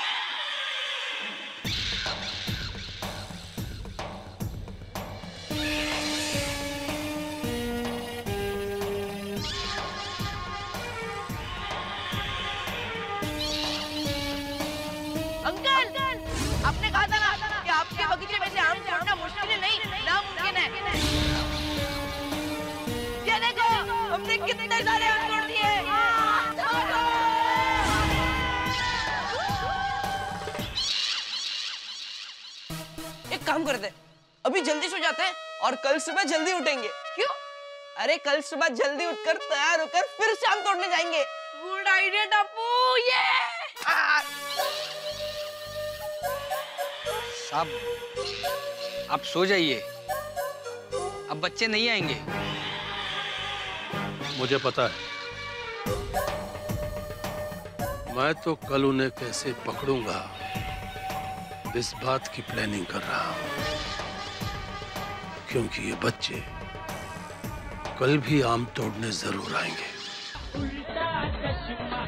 आपने कहा था ना कि आपके बगीचे में से आम तोड़ना मुश्किल नहीं, नामुमकिन है। ये देखो, हमने कितने सारे आम तोड़ दिए। एक काम करते हैं, अभी जल्दी सो जाते हैं और कल सुबह जल्दी उठेंगे। क्यों? अरे कल सुबह जल्दी उठकर तैयार होकर फिर से आम तोड़ने जाएंगे। Good idea Tapu. ये साहब, आप सो जाइए, अब बच्चे नहीं आएंगे। मुझे पता है, मैं तो कल उन्हें कैसे पकड़ूंगा इस बात की प्लानिंग कर रहा हूं, क्योंकि ये बच्चे कल भी आम तोड़ने जरूर आएंगे।